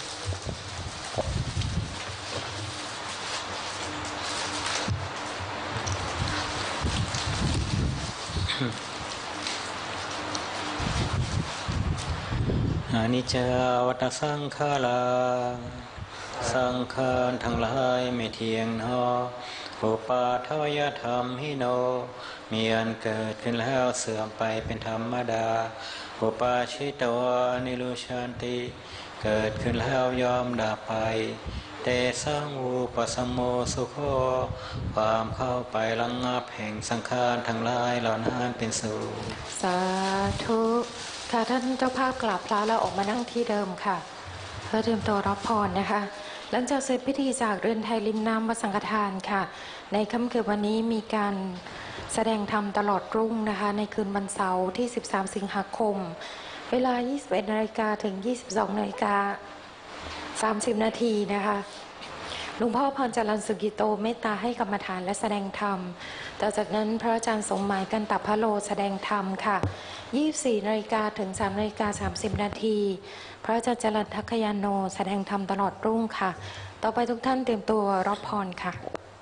อานิจจาวัฏสังขาราสังขารทั้งหลายไม่เที่ยงหนออุปาทวยธรรมหิโนมีอันเกิดขึ้นแล้วเสื่อมไปเป็นธรรมดาอุปาชิตวานิรุชันติเกิดขึ้นแล้วยอมดับไปเตสังอุปสัมโมสุโขความเข้าไประงับแห่งสังขารทั้งหลายเหล่านั้นเป็นสุขสาธุค่ะท่านเจ้าภาพกราบพระแล้วออกมานั่งที่เดิมค่ะเพื่อเตรียมตัวรับพรนะคะหลังจากเสร็จพิธีจากเรือนไทยริมน้ำวัดสังฆทานค่ะในค่ำคืนวันนี้มีการแสดงธรรมตลอดรุ่งนะคะในคืนวันเสาร์ที่สิบสามสิงหาคมเวลา ยี่สิบเอ็ดนาฬิกา ถึง ยี่สิบสองนาฬิกาสามสิบนาทีนะคะหลวงพ่อพรจรัญสุกิโตเมตตาให้กรรมฐานและแสดงธรรมต่อจากนั้นพระอาจารย์สมหมายกันตพโลแสดงธรรมค่ะ ยี่สิบสี่นาฬิกา ถึง สามนาฬิกาสามสิบนาทีพระอาจารย์จรัญทัคคยานโนแสดงธรรมตลอดรุ่งค่ะต่อไปทุกท่านเตรียมตัวรับพรค่ะ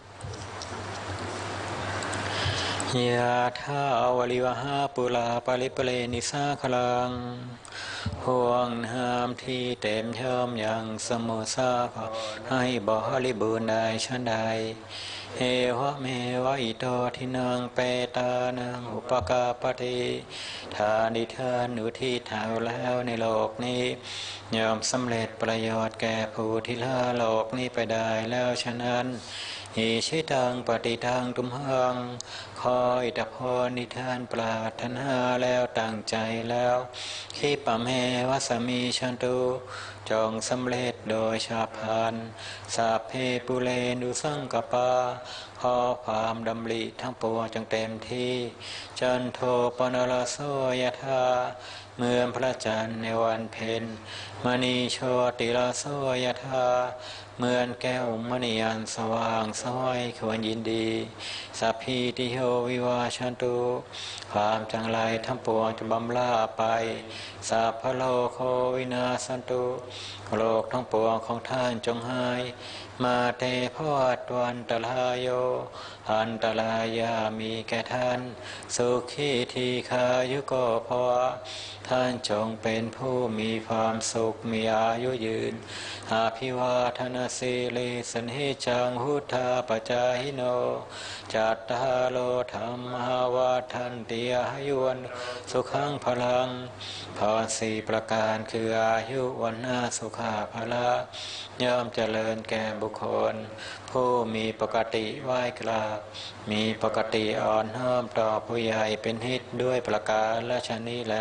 ยะถาวริวหาปุราปริปเรนิสาคลังห่วงน้ำที่เต็มเทิมอย่างสมุทรสาครให้บริบูรณ์ได้ชั้นใดเอวะเมวะอิโตทินังเปตานังอุปกาปฏิทานิเทินอุทิศถาวแล้วในโลกนี้ยอมสำเร็จประโยชน์แก่ผู้ที่ละโลกนี้ไปได้แล้วฉะนั้นอิชิตังปฏิทังตุมหังคอยตะพรนิทานปรารถนาแล้วตั้งใจแล้วขีปะเมวะสมีชันตุจงสำเร็จโดยชาพานสัพเพปุเรนุสังกปาขอความดำริทั้งปวงจงเต็มที่จันโทปนรโสยธาเมื่อพระจันทร์ในวันเพ็ญมณีโชติลโสยธาเหมือนแก้วมณีอันสว่างสวยควรยินดีสัพพิติโยวิวาชันตุความจังไรทั้งปวงจะบำลาไปสัพพโลโควินาสันตุโลกทั้งปวงของท่านจงหายมาเตภวัตวันตรายโยอันตรายามีแก่ท่านสุขีทีขายุโกภวะท่านจงเป็นผู้มีความสุขมีอายุยืนอาภิวาทนาสีลิสนิจังหุธาปจาหิโนจัตตาโลธรรมาวาทันติอายุวันสุขังพลังพรสี่ประการคืออายุวันนาสุขาภละย่อมเจริญแก่บุคคลผู้มีปกติไหว้กราบมีปกติอ่อนน้อมต่อผู้ใหญ่เป็นหิตด้วยประการละชนีแล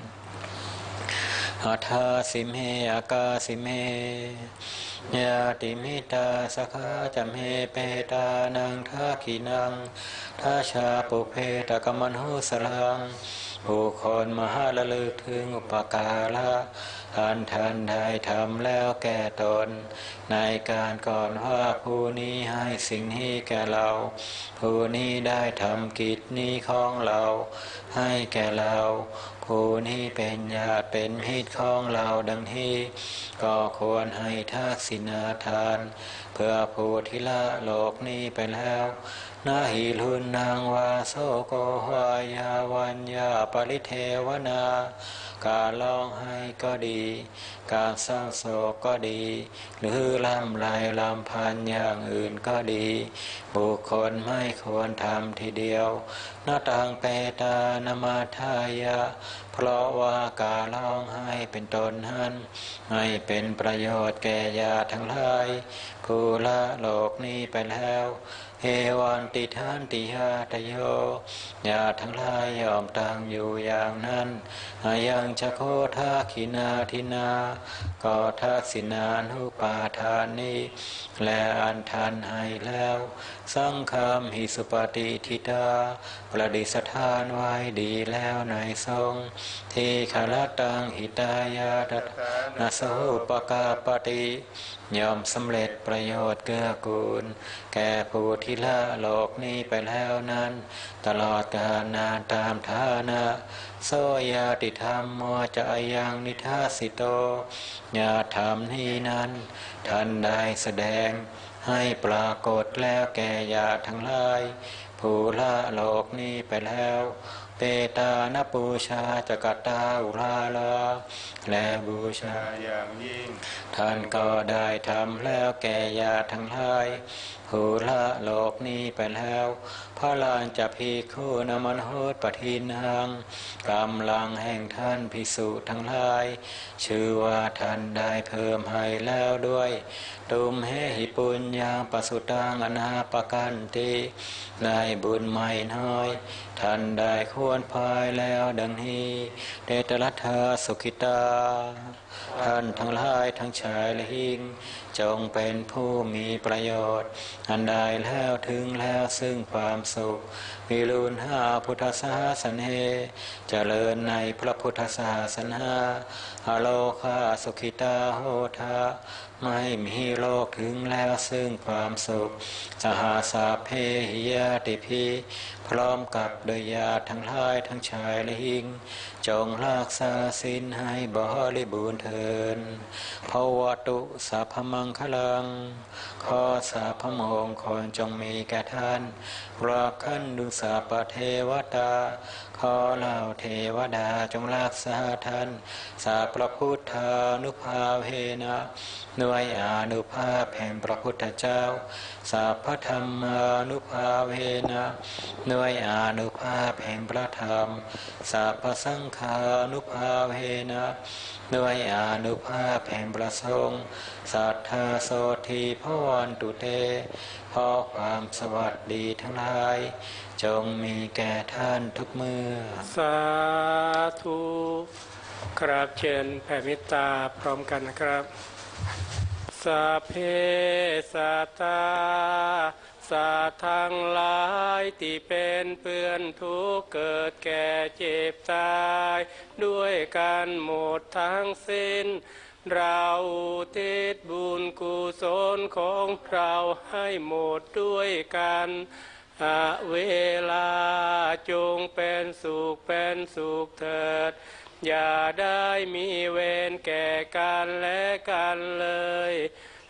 อัฏฐาสิเมอากาสิเมญาติมิตาสขะจเมเปตานังทักขินังทัชาปุเพตกมนุสลังผู้คนมหาละลึกถึงอุปการะอันท่านได้ทำแล้วแก่ตนในการก่อนว่าผู้นี้ให้สิ่งนี้แก่เราผู้นี้ได้ทำกิจนี้ของเราให้แก่เราผู้นี้เป็นญาติเป็นมิตรของเราดังนี้ก็ควรให้ทักษิณาทานเพื่อผู้ที่ละโลกนี้ไปแล้วนาหิลุนนางวาโสโกวายาวัญญาปริเทวนาการร้องไห้ก็ดีการเศร้าโศกก็ดีหรือลำลายลำพันอย่างอื่นก็ดีบุคคลไม่ควรทำทีเดียวนาตังเปตานมาทายะเพราะว่าการร้องไห้เป็นตนนั้นไม่เป็นประโยชน์แก่ญาติทั้งหลายผู้ละโลกนี้ไปแล้วเอวันติทานติหาตโยญาติทั้งหลายยอมตั้งอยู่อย่างนั้นอายังจะโคทาขินาทินาก็ทักษินานุปาทานนี้และอันทันให้แล้วสังฆามหิสุปฏิทิตาประดิษฐานไว้ดีแล้วในทรงที่ขลตังหิตายาตนาโสปกาปฏิยอมสำเร็จประโยชน์เกื้อกูลแก่ผู้ที่ละโลกนี้ไปแล้วนั้นตลอดกาลนานตามฐานะโสยาติธรรมโมจะยังนิทาสิโตญาธรรมนี้นั้นท่านได้แสดงให้ปรากฏแล้วแก่ญาติทั้งหลายผู้ละโลกนี้ไปแล้วเปตานปูชาจกตาอุราลาและบูชาอย่างยิ่งท่านก็ได้ทำแล้วแก่ญาติทั้งหลายผู้ละโลกนี้ไปแล้วพระลานจะภิกขุนมันโหตปทินังกำลังแห่งท่านภิกษุทั้งหลายชื่อว่าท่านได้เพิ่มให้แล้วด้วยตุมเหหิปุญญาปสุตังอนาปกันติได้บุญไม่น้อยท่านได้ควรพายแล้วดังนี้เดตรัตถาสุขิตาท่านทั้งหลายทั้งชายและหญิงจงเป็นผู้มีประโยชน์อันใดแล้วถึงแล้วซึ่งความสุขวิรุณหาพุทธศาสนาเจริญในพระพุทธศาสนาอโลคาสุขิตาโหทะไม่มีโลกถึงแล้วซึ่งความสุขสหาสาเพหิยติภิพร้อมกับโดยญาติทั้งหลายทั้งชายและหญิงจงรักษาศีลให้บริบูรณ์เถิดภวตุสัพพมังคลังขอสัพพมงคลจงมีแก่ท่านรักขันดุสัพพเทวตาขอเหล่าเทวดาจงรักษาท่านสัพพะพุทธานุภาเวนะด้วยอานุภาพแห่งพระพุทธเจ้าสัพพธรรมานุภาเวนะด้วยอานุภาพแห่งพระธรรมสัพพสังฆานุภาเวนะด้วยอานุภาพแห่งพระสงฆ์สัทธาโสธีพวันตุเตขอความสวัสดีทั้งหลายจงมีแก่ท่านทุกเมื่อสาธุกราบเชิญแผ่เมตตาพร้อมกันนะครับสัพเพสัตตาสัตว์ทั้งหลายที่เป็นเพื่อนทุกข์เกิดแก่เจ็บตายด้วยกันหมดทั้งสิ้นเราอุทิศบุญกุศลของเราให้หมดด้วยกันอะเวลาจงเป็นสุขเป็นสุขเถิดอย่าได้มีเวรแก่กันและกันเลย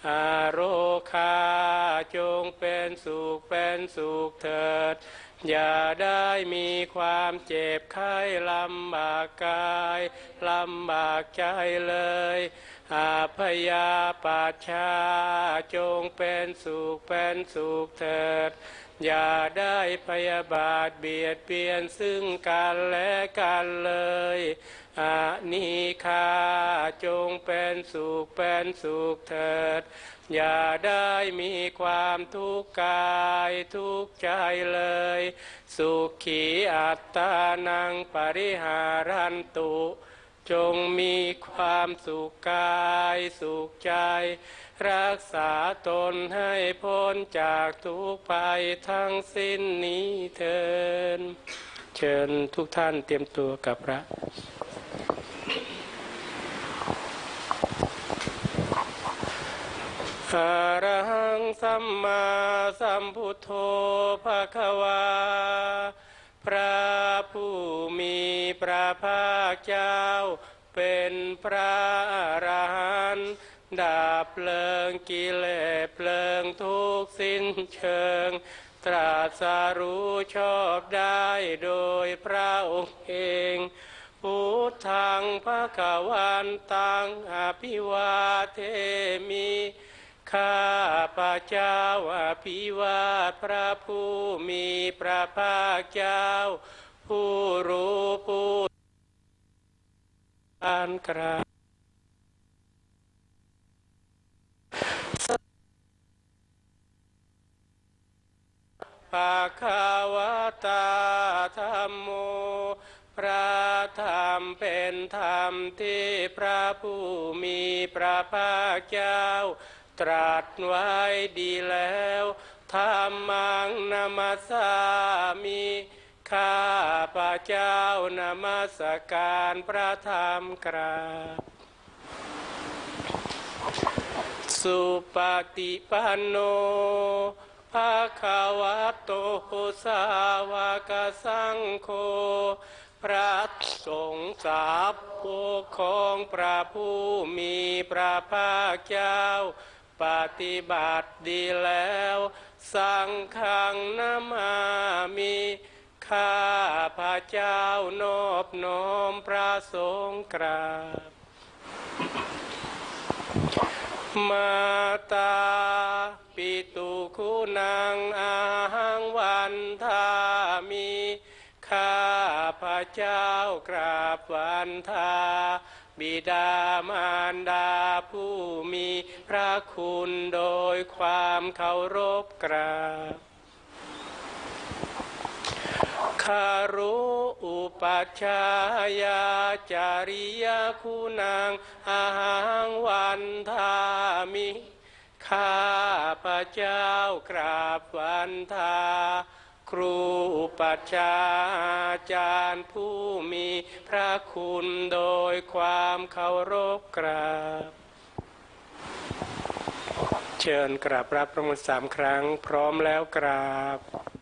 อาโรคาจงเป็นสุขเป็นสุขเถิดอย่าได้มีความเจ็บไข้ลำบากกายลำบากใจเลยอาพยาปัชชาจงเป็นสุขเป็นสุขเถิดอย่าได้พยาบาทเบียดเบียนซึ่งกันและกันเลยอานิคาจงเป็นสุขเป็นสุขเถิดอย่าได้มีความทุกข์กายทุกข์ใจเลยสุขีอัตตานังปริหารันตุจงมีความสุขกายสุขใจรักษาตนให้พ้นจากทุกภัยทั้งสิ้นนี้เถิดเชิญทุกท่านเตรียมตัวกับพระอะระหังสัมมาสัมพุทโธภควาพระผู้มีพระภาคเจ้าเป็นพระอรหันต์ดับเพลิงกิเลสเพลิงทุกข์สิ้นเชิงตรัสรู้ชอบได้โดยพระองค์เองพุทธังภควันตังอภิวาเทมิข้าพระเจ้าอภิวาทพระผู้มีพระภาคเจ้าผู้รู้ผู้อันกราภะคะวะตาธัมโมพระธรรมเป็นธรรมที่พระผู้มีพระภาคเจ้าตรัสไว้ดีแล้วธัมมังนามัสสามิข้าพระเจ้านมัสการพระธรรมกราบสุปฏิปันโนภะคะวะโตสาวกสังโฆพระสงฆ์สาวกของพระผู้มีพระภาคเจ้าปฏิบัติดีแล้วสังฆังนามามิข้าพระเจ้านอบน้อมพระสงฆ์กราบมาตาปิตุคุณังอาหังวันทามิข้าพระเจ้ากราบวันทาบิดามารดาผู้มีพระคุณโดยความเคารพกราบคารุอุปัชฌายาจาริยคุณังอาหังวันทามิข้าพระเจ้ากราบวันทาครูอุปัชฌาจารย์ผู้มีพระคุณโดยความเคารพกราบเชิญกราบรับพระมนต์สามครั้งพร้อมแล้วกราบ